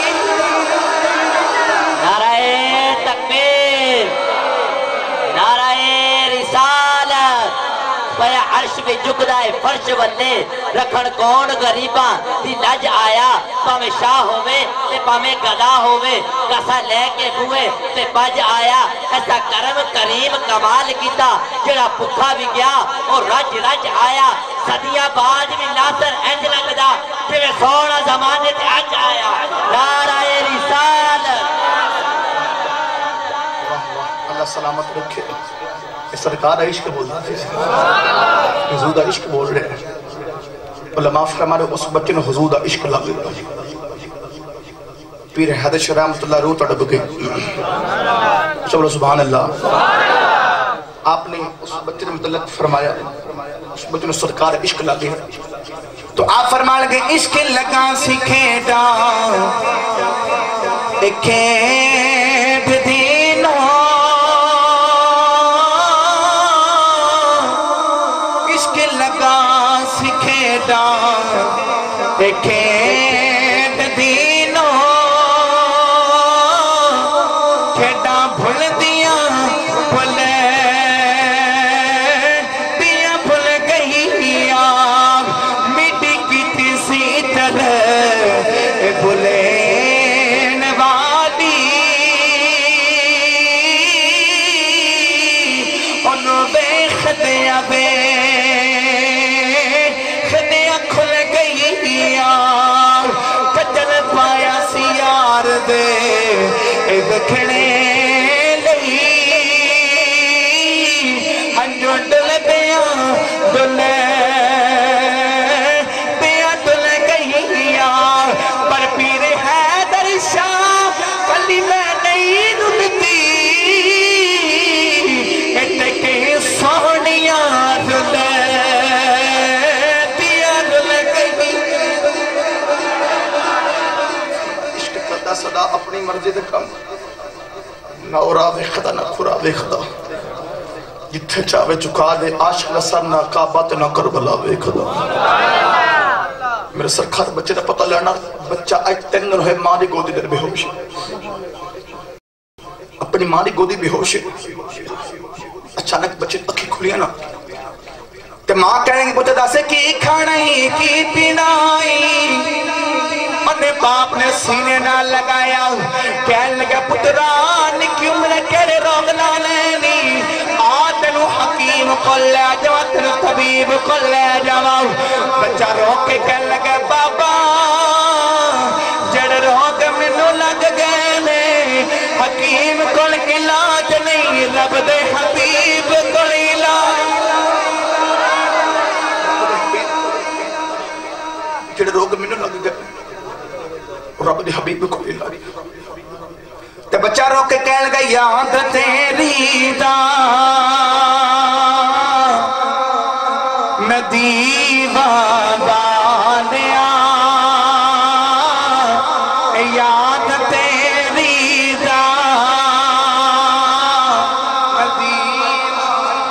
نعرہ تکبیر نعرہ رسالت پیا عرش بھی جھکدائے فرش والے رکھن کون غریباں دی لج آیا پامے شاہ ہوئے تے پامے گدا ہوئے کسا لے کے ہوئے تے بج آیا ایسا کرم کریم کمال کیتا جڑا پکھا بھی گیا اور رج رج آیا صدیہ باج بھی ناصر انج لگدا جویں سونا زمانے تے اج آیا نعرہ رسالت اللہ سلامت رکھے سرکار عشق بول رہا ہے حضور دا عشق بول رہے ہیں علماء فرمانے اس بچے نے حضور دا عشق لگ گیا پیر حیدر شاہ رحمت اللہ روح تڑپ گئی چلو سبحان اللہ آپ نے اس بچے نے متعلق فرمایا اس بچے نے سرکار عشق لگ گیا تو آپ فرما لگے عشق لگا سکھے ڈا ایکھیں دینوں کھیٹ دینوں کھیٹا بھول دیا بھولے دیا بھول گئی آگ مٹی کی تیسی طرح بھولین والی انہوں بے خدیا بے کجل پایا سیار دے دکھنے لئی ہنجو ڈل دیا دلے دیا دل گئیا پر پیر حیدر شاہ کلی میں نہیں رکتی اتکے سونیاں دلے صدا اپنی مرضی دے کم نہ اورا ویخدا نہ خورا ویخدا جتھے چاہوے چکا دے عاشق لسر نہ کعبات نہ کربلا ویخدا میرے سرکار بچے نے پتہ لینا بچہ آج تین دن ہوئے ماں دی گودی در بے ہوش اپنی ماں دی گودی بے ہوش اچانک بچے اکھی کھلیا نا کہ ماں کہیں گے بچہ دا سے کی کھڑائی کی پینائی اپنے باپ نے سینے نہ لگایا کہنے لگا پتران کی عمر کہنے روگ نہ لینی آتنو حکیم کو لے جاؤ تنو طبیب کو لے جاؤ بچہ روگ کے کہنے لگا بابا جڑ روگ منو لگ گئے حکیم کو علاج نہیں رب دے حبیب کو علاج جڑ روگ منو لگ گئے رب دے حبیب کو علاج تے بچہ رو کے کہنے لگا یاد تیری دا میں دیوانہ دیا یاد تیری دا میں دیوانہ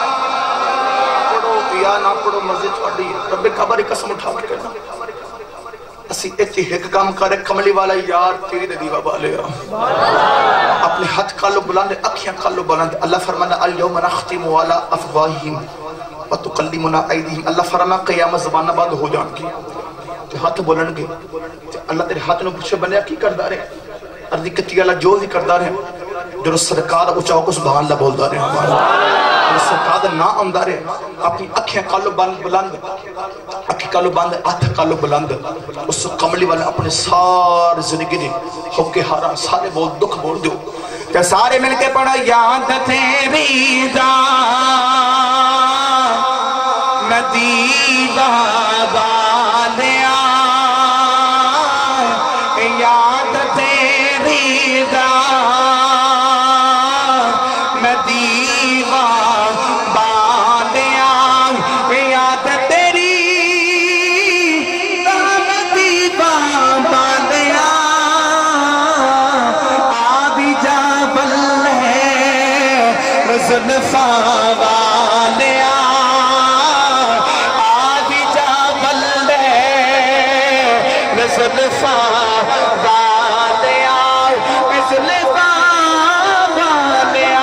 پڑھو یا نہ پڑھو مرضی تھوڑی رب خبر قسم اٹھا کے کہنا اسی ایتی ایک کام کرے کملی والا یار تیری دے دیوہ بالے اپنے ہاتھ کالو بلاندے اکھیاں کالو بلاندے اللہ فرمانا اليوم نختم والا افواہیم وتکلمنا ایدیہم اللہ فرمانا قیامت زبانہ بعد ہو جان کی تے ہاتھ بولن گے تے اللہ تیرے ہاتھ نو پوچھے بنیا کی کردا رہے عرضی کتی اللہ جو بھی کردا رہے جو سرکار اچاؤ کو سبحان اللہ بولدا رہے جو سرکار نہ آندا رہے اپنی اکھیں کالو بند بلند اکھیں کالو بند ہاتھ کالو بلند اس کملی والے اپنے ساری زندگی دی ہو کے ہارا سارے بول دکھ بول دو کہ سارے مل کے پڑھا یاد تیری دا مدینہ والیا یاد تیری دا مدینہ والیا یاد تیری دا مدینہ والیا آدھی جابل ہے زلفا والیا زلفا والیا زلفا والیا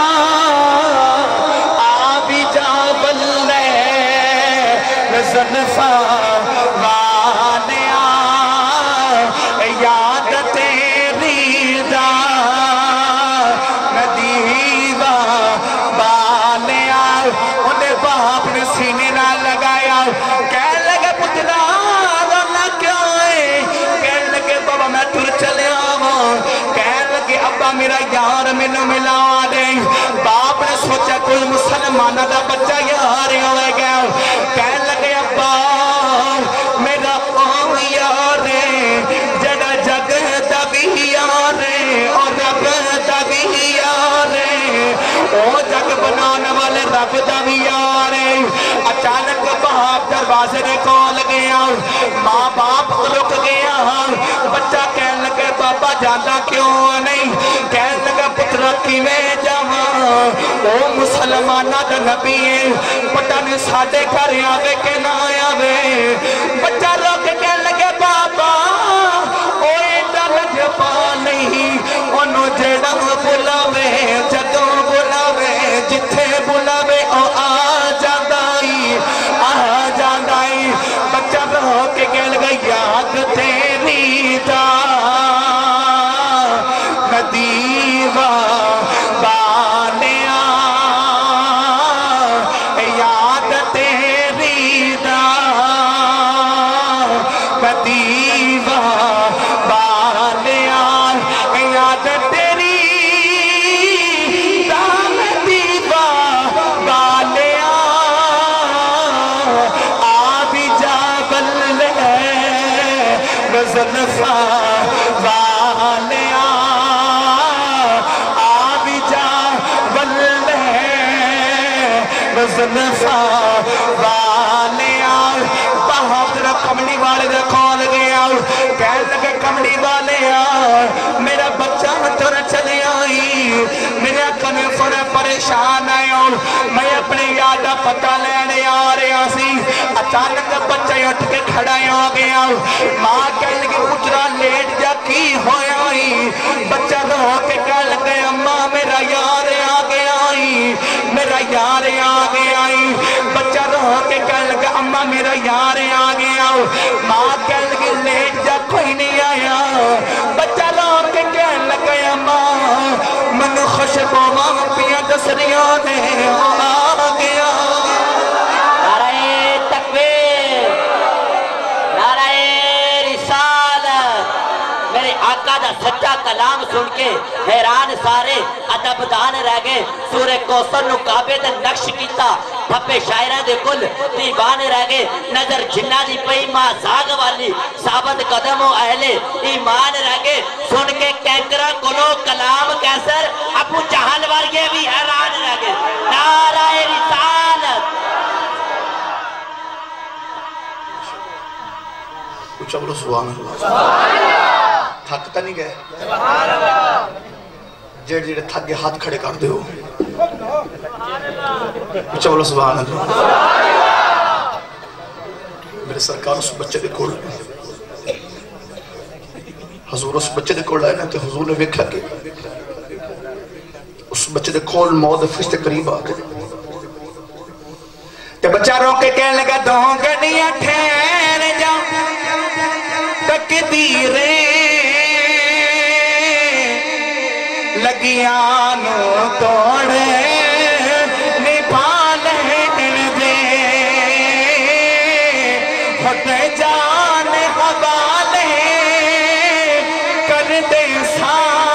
آبی جا بلے زلفا والیا یاد تیری دا مدینہ والیا انہیں باپ نے سینے نہ لگایا کہہ لگا پترا میں تر چلے آواں کہنے لگے ابا میرا یار میں نو ملا دے باپ نے سوچا کوئی مسلمانہ دا بچہ یار ہوئے گیا کہنے لگے ابا میرا آم یار جڑا جگ دا بھی یار اور رب دا بھی یار او جگ بنانے والے رب دا بھی یار اچانک باپ دروازے دے کول گیا ماں باپ رک گیا بچہ کہنے لگے بابا جانا کیوں نہیں کہنے لگا پترا کی میں جاواں او مسلمانہ دا نبی ہے پتہ نہیں ساڑھے گھر آوے کہ نہ آوے بچہ روک کہنے لگے بابا او ایڈا لجپا نہیں انہوں جڑا بلاوے جدوں بلاوے جتھے بلاوے او آ جاندائی آ جاندائی بچہ روک کہنے لگا یاد تیری دا مدینہ والیا یاد تیری دا مدینہ والیا یاد تیری دا مدینہ والیا آبی جابل ہے زلفا والیا آبی جابل ہے زلفا والیا بہت کمڑی والے دے کھول گیا کہنے لگے کمڑی والیا میرا بچہ تر چلے آئی میرے کنے فرے پریشان آئے میں اپنے یادہ پتہ لینے آ رہا سی اچانک بچہ اٹھ کے کھڑا ہو گیا ماں کہنے لگی پترا لیٹ جا کی ہوئی بچہ رو کے کہنے لگے اماں میرا یار آ گیا میرا یار آ گیا بچہ رو کے کہنے لگا اماں میرا یار آ گیا ماں کہنے لگی لیٹ جا کوئی نہیں آیا بچہ رو کے کہنے لگا اماں من خوشبو ماں پیا دسریاں نے آ گیا نعرہ تکبیر نعرہ رسالت میرے آقا دا سچا کلام سن کے حیران سارے ادبدان رہ گئے سورہ کوثر نو کعبے دے نقش کیتا پھپے شاعرہ دے کل دیوان رہ گئے نظر جنہ دی پئی ماں زاگ والی ثابت قدم و اہل ایمان رہ گئے سن کے کینکرہ کلو کلام کیسر ابو جہل ورگے بھی حیران رہ گئے نعرہ رسالت کچھ اب سبحان اللہ تھکتا نہیں گئے جیڑ جیڑے تھک گئے ہاتھ کھڑے کر دے ہو کچھ اب سبحان اللہ میرے سرکار اس بچے دے کھوڑ حضور اس بچے دے کھوڑ آئے نا تو حضور نے ویکھا کہ اس بچے دے کھول موت فرشتے قریب آ گئے تے کہ بچہ رو کے کہنے لگا دو گھڑیاں ٹھہر جاؤ تقدیریں لگیاں نو توڑے نبھا لین دے خود جان حوالے کر دے سا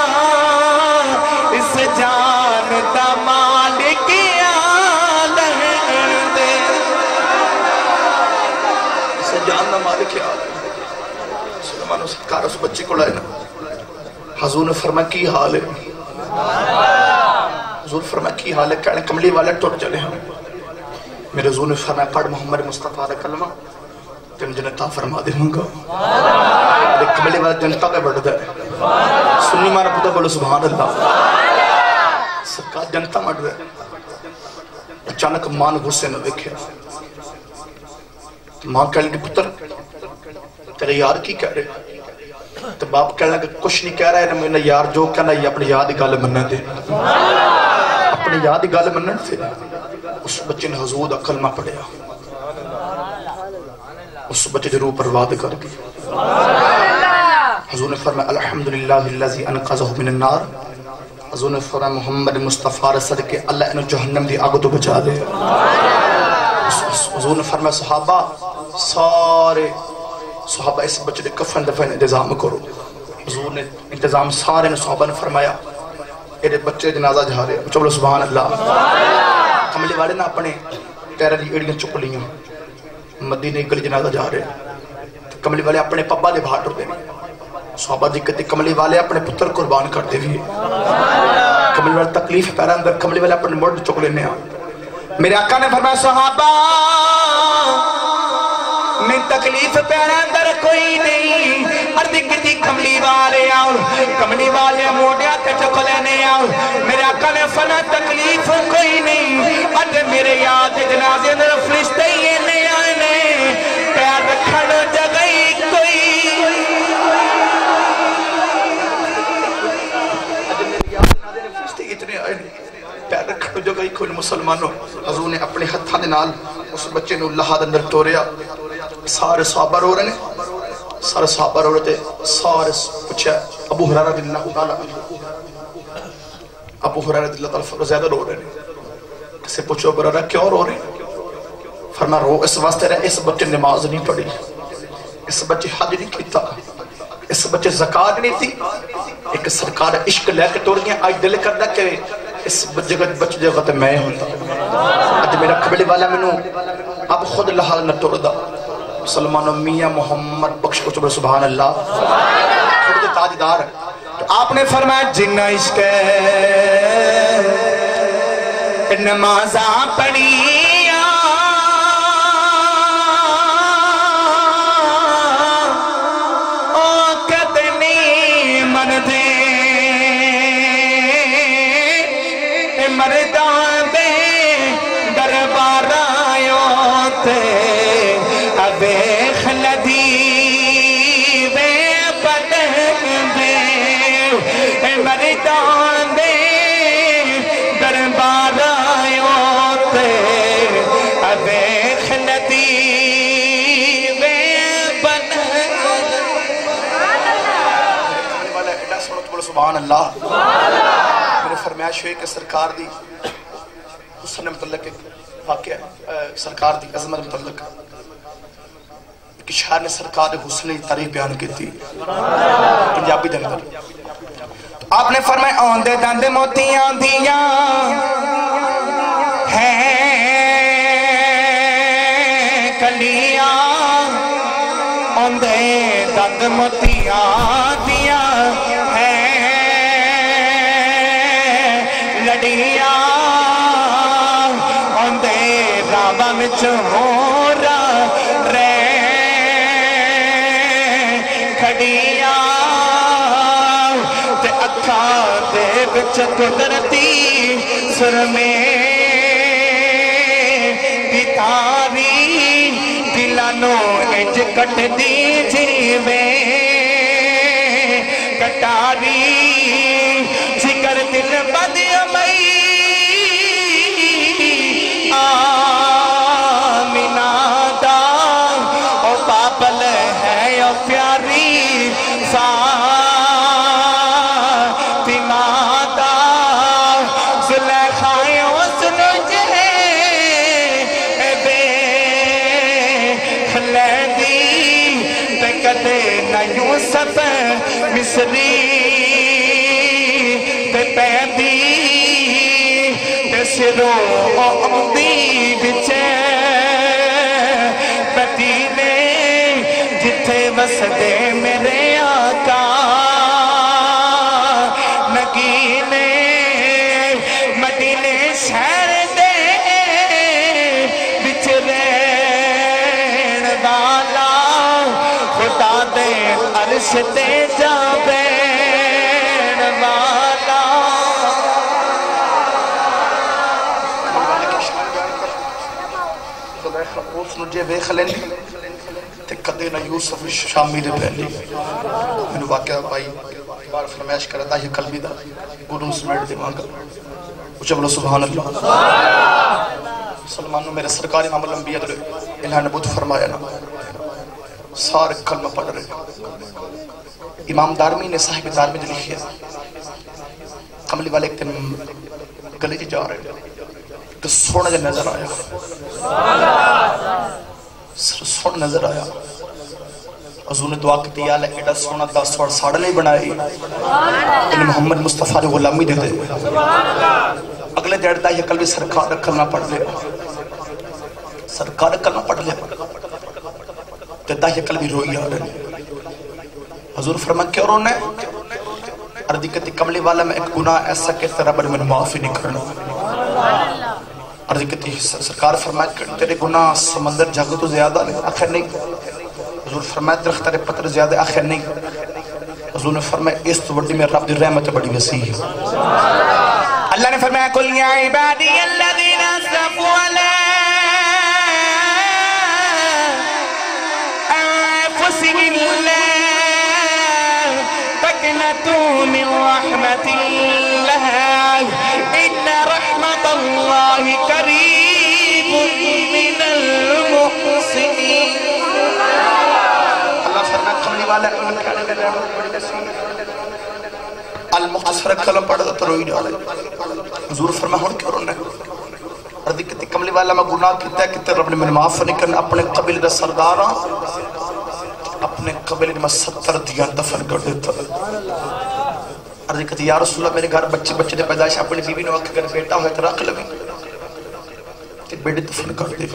اس جان دا مالک آ لین دے اس جان دا مالک آ لین دے سلمانو سرکار اس بچے کو لائے نا حضور نے فرمایا کی حال ہے حضور فرمایا کی حال ہے کہنے کملی والے ٹوٹ چلے ہیں میرے حضور نے فرمایا پڑھ محمد مصطفیٰ دا کلمہ تم جنتا فرما دے ہوں گا ایک کملی والا جنتا کا بڑھ دے سنی مارا پتا بولو سبحان اللہ سرکار جنتا مڑ دے اچانک مان غصے نہ دیکھے ماں کہہ لگی پتر تیرے یار کی کہہ رہے تو باپ کہنے لگا کچھ نہیں کہہ رہا ہے میرا یار جو کہنا یہ اپنی یاد ہی گال مننے دے اپنی یاد ہی گال مننے تھے اس بچے نے حضور دا کلمہ پڑھیا اس بچے جو روح پرواد کر دی حضور نے فرمایا الحمدللہ اللذی انقذہ من النار حضور نے فرمایا محمد مصطفیٰ رسد کے اللہ انہوں جہنم دی آگ تو بچا دے حضور نے فرمایا صحابہ سارے صحابہ اس بچے دے کفن دفن انتظام کرو حضور نے انتظام سارے نے صحابہ نے فرمایا ایڈے بچے جنازہ جہا رہے چلو سبحان اللہ کملی والے نا اپنے پیرہ دی ایڑیاں چک لیاں مدینے گلی جنازہ جا رہے کملی والے اپنے پپا دے بھاٹ ہوتے ہیں صحابہ دی کہتے کملی والے اپنے پتر قربان کرتے بھی کملی والے تکلیف پیرہ اندر کملی والے اپنے مرد چک لینے ہیں میرے آقا نے فرمایا صحابہ میں تکلیف پیرہ اندر کوئی نہیں اردی کتی کملی والے آؤ کملی والے موڑیا تے چک لینے آؤ میرے آقا نے فرمایا تکلیف کوئی نہیں اڈ میرے یاد جنازے اندر فرشتے ہی نہیں آنے پیر رکھن جگئی کوئی اڈ میرے یاد جنازے اندر فرشتے اتنے آئے پیر رکھن جگئی کوئی مسلمانوں حضور نے اپنے ہتھاں دے نال اس بچے نو اللہ دے اندر توریا سارے صحابہ رو رہے ہیں سارے صحابہ رو رہے تھے سارے پوچھا ابو ہریرہ رضی اللہ تعالیٰ ابو ہریرہ رضی اللہ تعالیٰ زیادہ رو رہے ہیں کسے پوچھو ابو ہریرہ کیوں رو رہے ہیں فرما رو اس واسطے رہے اس بچے نماز نہیں پڑھی اس بچے حج نہیں کیتا اس بچے زکاة نہیں تھی ایک سرکار عشق لے کے توڑ گیا آج دل کردہ کہ اس جگہ بچ جگہ تے میں ہوتا آج میرا قبلی والا منو اب خود اللہ نہ توڑ دا مسلمانوں میاں محمد بخش کو چبر سبحان اللہ خود تاجدار تو آپ نے فرمایا جن عشق نمازاں پڑھیا او کتنی من دے مردان دے دربار آیوں تے ابیخ لدی بے بدن دے مردان دے دربار آیوں تے ابیخ لدی بے بدن سبحان اللہ میرے فرمائش ہوئی کہ سرکار دی حسن متعلق واقعہ سرکار دی عظمت متعلق ایک شاعر نے سرکار دی حسن تعریف بیان کی تھی پنجابی دے اندر آپ نے فرمایا آندے دند موتیاں دیاں ہیں کلیاں آندے دند موتیاں دیاں لڑیاں آندے راواں وچ ہورا رہ کھڑیاں تے اکھاں دے وچ قدرتی سرمے دی تاری دلاں نو انج کٹ دی جیویں کٹاری جگر دل بد امئی نہ یوسف مصری تے پیندی تے سرو عمدی بچے مدینے جتھے وسدے میرے آقا نگینے مدینے شہر دے بچ رہن والا خدا دے عرش تے جا بین والا اس نو جے ویکھ لینی تے کدے نہ یوسف شامی دے پہلی مینوں واقعہ بھائی بار فرمائش کرتا ہے قلبی دا گروں سمیٹ دے مانگا اچھا بولو سبحان اللہ سلمانوں میرے سرکار امام الانبیاء دے الہ نے بہت فرمایا نا سارے کلمہ پڑھ رہے امام دارمی نے صاحب دارمی نے لکھی ہے کملی والے ایک دن گلے جی جا رہے تو سونا جا نظر آیا سونا نظر آیا حضور نے دعا کی دیا لے ایڈا سونا دا سوڑ ساڑھ نہیں بنائی انہیں محمد مصطفیٰ نے غلامی دے دے اگلے دیڑ دا یہ قلبی سرکار کلمہ پڑھ لے سرکار کلمہ پڑھ لے تے دا یہ قلبی روئی آ رہے حضور فرمان کیوں رونے اردی کہتی کملی والا میں ایک گناہ ایسا کہ تیرا بڑی میں معافی نہیں کرنا عرض کہتی سرکار فرمائے کہ تیرے گناہ سمندر جھاگو تو زیادہ نہیں آخر نہیں حضور فرمائے درخت تیرے پتر زیادہ آخر نہیں حضور نے فرمائے اس تو بڑی میں رب دی رحمت بڑی وسیع ہے اللہ نے فرمایا قل یا عبادی الذین اسرفوا علی انفسهم لا تقنطوا من رحمت اللہ ان رحمت اللہ قریب من المحسنین اللہ فرمایا کملی والا ان کے علیہ رحمت بڑی وسیع المختصر کلم پڑھتا تو روئی ڈالے حضور فرمایا ہون کیوں رونے عرضی کہتی کملی والا میں گناہ کیتا ہے کہ رب نے میں معاف نہیں کرنا اپنے قبیل دا سردارا اپنے قبیل میں ستر دیا دفن کر دیتا عرضی کہتی یا رسول اللہ میرے گھر بچے بچے نے پیدائش اپنی بیوی نے وقت کر بیٹا ہوئے تو رکھ لگی کہ بیٹے دفن کر دے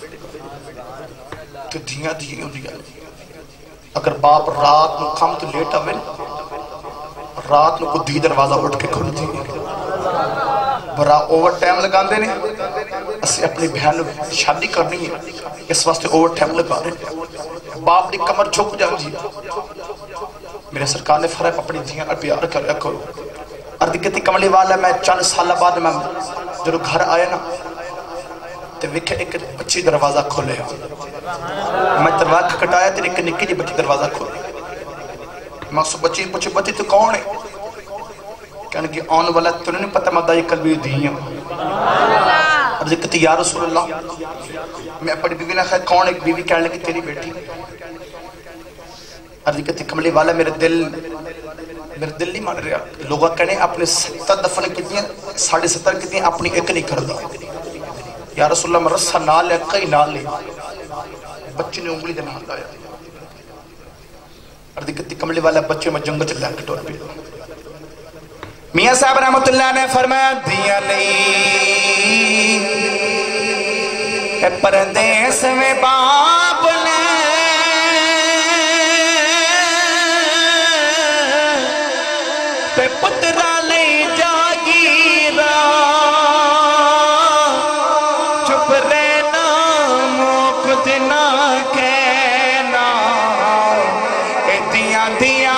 کہ دیا دیا دیا اگر باپ رات نو کم تو لیٹا ہوئے رات نو کو دی دروازہ اٹھ کے کھل دی برا اوور ٹائم لگا دے نے اسے اپنی بہن شادی کرنی ہے اس واسطے اوور ٹائم لگا رہے باپ دی کمر جھک جائے جی میرے سرکار نے فرائب اپنی دھیاں اور پیار کر رکھو اردی کہتی کملی والا میں چند سالہ بعد میں جو گھر آئے نا تو وکھے ایک بچی دروازہ کھولے میں دروازہ کٹایا تو ایک نکی جی بچی دروازہ کھولے میں اس بچی پوچھے بچی تو کون ہے کہنے کہ آن والا تو نہیں پتہ مدہ یہ قلبی دھیاں عرض کہتی یا رسول اللہ میں اپنی بیوی نے خیر کون ایک بیوی کہنے لگی تیری بیٹی عرض کہتی کملی والا میرے دل میرے دل نہیں مان رہا لوگا کہنے اپنے ستر دفن کتنی ہیں ساڑھے ستر کتنی ہیں اپنی ایک نہیں کردہ یا رسول اللہ میں رسہ نال لے کئی نال لے بچی نے انگلی دے نال آیا عرض کہتی کملی والا بچے میں جنگ چلے کے طور پہ میاں صاحب رحمت اللہ نے فرمایا دیا نہیں اے پردیس میں باپ نے تے پترا لے جاگیرا چپ رہنا موقت نہ کہنا اے دیا دیا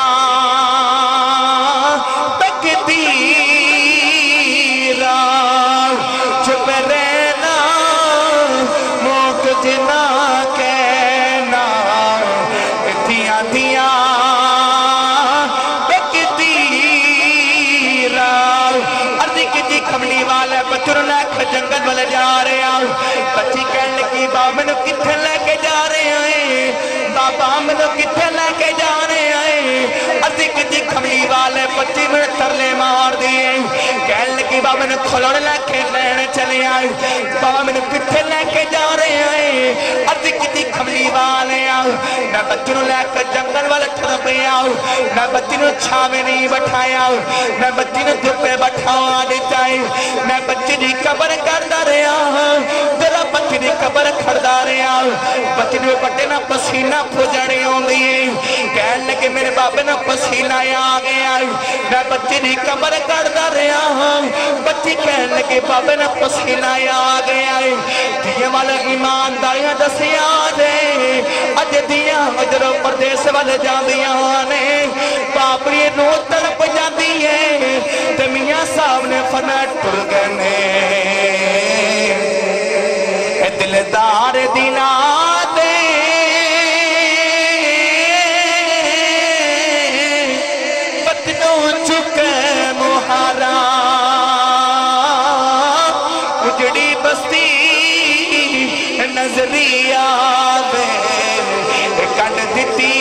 جنگل والے جا رہے ہیں بچی کہنے لگی بابا میں کتھے لے کے جا رہے ہیں بابا میں کتھے لے کے جا رہے ہیں ادھی کتی کھملی والے بچی میں ترلے مار دیے کہنے لگی لگی بابا نے کھلونے لے لین چلے آئے بابا میں نے کتھے لے کے جا رہے آئے عرض کتی کھملی والے آؤ میں بچی نو لے کر جنگل والے ٹھرپے آؤ میں بچی نو چھاوے نہیں بٹھایا آؤ میں بچی نو دھپے بٹھاؤ آدھے چاہے میں بچی دی قبر کردہ رہے آؤ تیرا بچی دی قبر کردہ رہے آؤ بچی نو پٹے نا پسینہ پھجڑے ہوں گئی کہنے لگے میرے بابے نا پسینہ آگے آئے میں بچی دی قبر کردہ رہے آؤ بچی کہنے لگے بابے نا پسینہ آگے آئے دیئے والا ایمان دائیاں دسی آجے اج دیاں اجروں پردیس والے جان دیاں نے باپری نو تڑپ جان دیئے تے میاں صاحب نے فرمایا ٹر گئے اے دلدار دینا دے بطنوں چکے مہارا اجڑی بستی نظریہ دے کٹ دیتی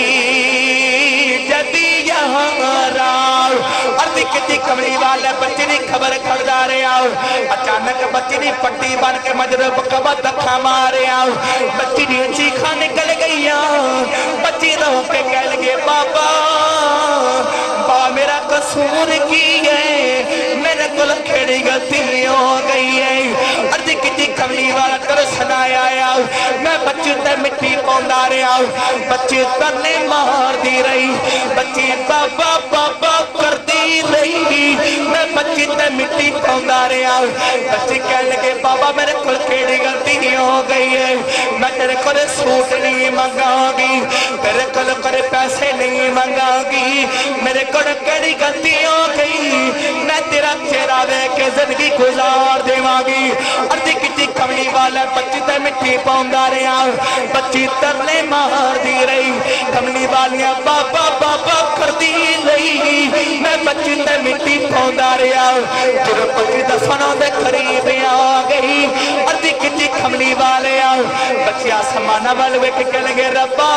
جدی یہاں عرضی کتی کمری والے بچی نہیں خبر کھڑا رہے آؤ اچانک بچی نہیں پٹی بان کے مجرب کبھا دکھا مارے آؤ بچی نہیں چیخا نکل گئی آؤ بچی رو کے کہہ لگے بابا با میرا قصور کی ہے میرے کل کھڑی غلطی ہو گئی ہے عرضی کتی کمری والا ترسنا آیا میں بچی تے مٹی پوندا رہے آؤ بچی تنے مار دی رہی بچی بابا بابا کر دی رہی میں بچی تے مٹی پوندا رہے آؤ بچی کہہ لگے بابا میرے کل کھڑی غلطی ہو گئی ہے میں تیرے کل سوٹ نہیں مانگا گی تیرے کل کرے پیسے نہیں مانگا گی میرے کل کھڑی غلطی ہو گئی میں تیرا چہرہ دے کے زندگی گزار دے مانگی عرضی کتی کملی والا بچی تے مٹی پوندا رہے آؤ بچی ترلے مار دی رہی کملی والیاں بابا بابا کر دی رہی میں بچی تے مٹی پوندا رہے آؤ جب بچی دفنوں دے قریب آ گئی عرضی کتی کملی والے آؤ بچی آسمانہ والوے کے کہنے گے ربا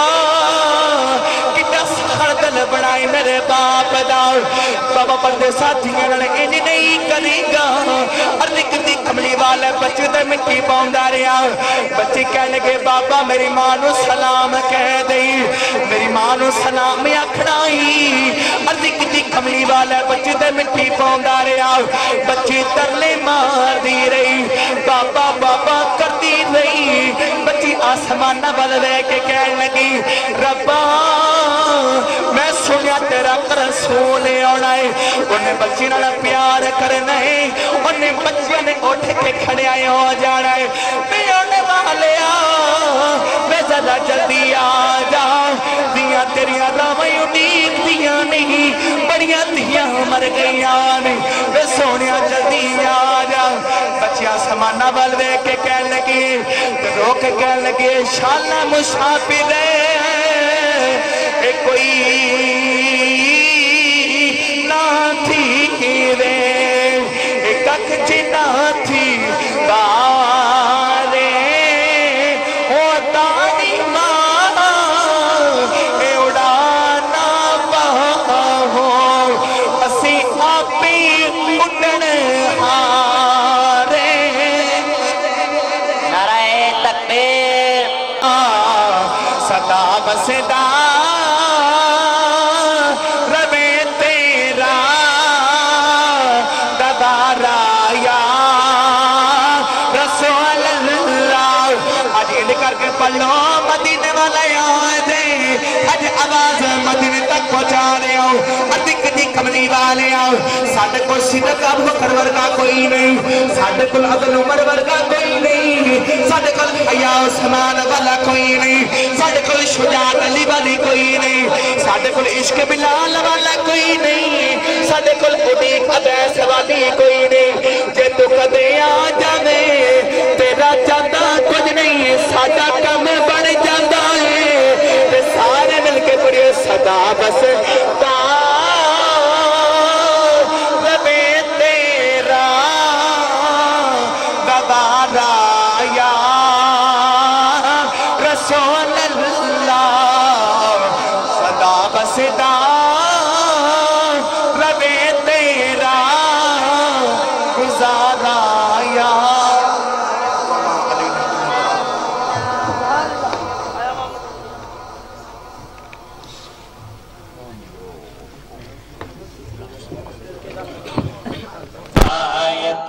کتا سخر دل بڑھائی میرے باپ داؤ بابا پردے ساتھیاں نے انہیں نہیں کری گا عرضی کتی کملی والے بچی تے مٹی پوندا رہے آؤ بچی کہنے لگے بابا میری ماں نو سلام کہہ دئی میری ماں نو سلام آکھنائی عرضی کتی کملی والا بچی تے مٹی پوندا رہے آؤ بچی ترلے مار دی رہی بابا بابا کر دی رہی بچی آسمانہ بلوے کے کہنے لگی ربا میں سنیا تیرا رسول آنا ہے انہیں بچی نہ پیار کرنا ہے انہیں بچیاں نے اٹھ کے کھڑے آئے ہو جانا ہے میں آنے والے میں ذرا جلدی آ جا دیا تیریاں راویں امید دیا نہیں بڑیاں دیا مر گئیاں نہیں میں سونیا جلدی آ جا بچیاں سمانہ بلوے کے کہنے لگی رو کے کہنے لگی شالہ مسافر اے کوئی نہ تھی رے ایک اک جنا تھی بارے او دانی ماں اے اڑانا پاہو اسی آپی اٹھن ہارے نعرہ تکبیر صدا بسدا ربے تیرا دبارا یا رسول اللہ آج یہ کر کے پڑھ لو مدینے والا یاد ہے آج آواز مدینے تک پہنچا رہے ہو ادھک دی کملی والے آؤ ساڑھے کو صدق ابو بکر ورگا کوئی نہیں ساڑھے کو عدل عمر ورگا کوئی نہیں ساڑھے کو حیاء عثمان والا کوئی نہیں ساڑھے کو شجاعت علی والی کوئی نہیں ساڑھے کو عشق بلال والا کوئی نہیں ساڑھے کو عدیق عبیس والی کوئی نہیں جے تو کدے آ جاوے تیرا جاندہ کچھ نہیں ساڑھا کم بڑھ جاندہ ہے سارے مل کے پڑھئے صدا بس تا ربے تیرا دوبارہ یا رسول اللہ صدا بس تا ربے تیرا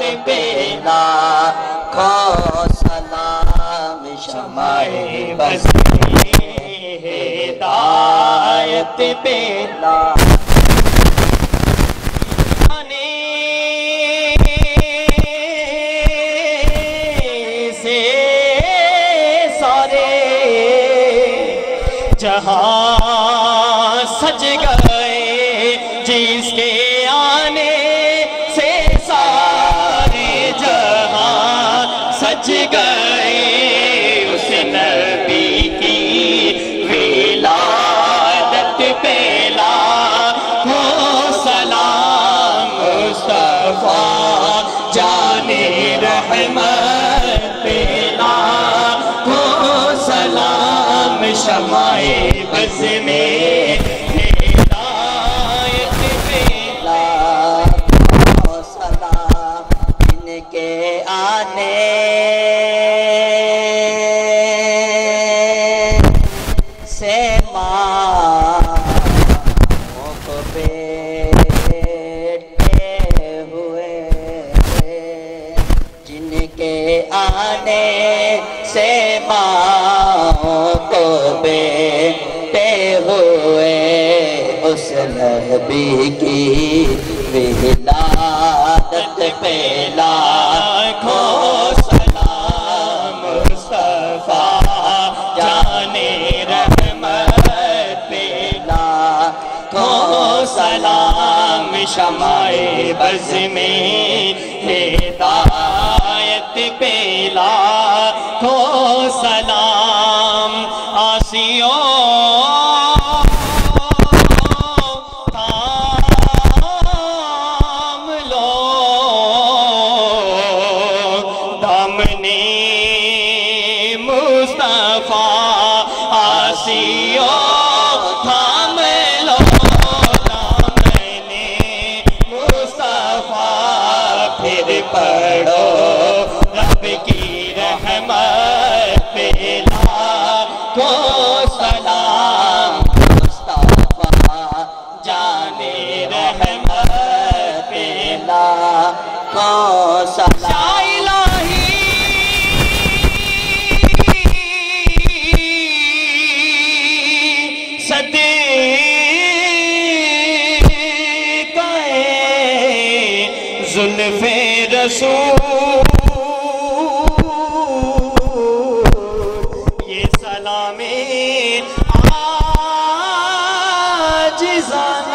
بیلا کو سلام شمع بز ہدایت بیلا سے سارے جہاں سج گئے جس کے آنے سے سارے جہاں سج گئے اس نبی کی ولادت پہ لاکھوں سلام مصطفیٰ جان رحمت پہ لاکھوں سلام شمع بز میں ہدایت پہ لاکھوں سلام ان کے آنے سے ماں کو بیٹے ہوئے جن کے آنے سے ماں کو بیٹے ہوئے اس نبی کی ولادت پہ لاکھوں سلام مصطفیٰ جان رحمت پہ لاکھوں سلام شمع بز میں ہدایت پہ لاکھوں سلام آسیوں تھام لو دامنِ مصطفیٰ آسیوں تھام لو دامنِ مصطفیٰ پھر پڑھو رب کی رحمت پہ لاکھوں سلام مصطفیٰ جان رحمت پہ لاکھوں سلام الہی صدقہ زلف رسول یہ سلام عاجزانہ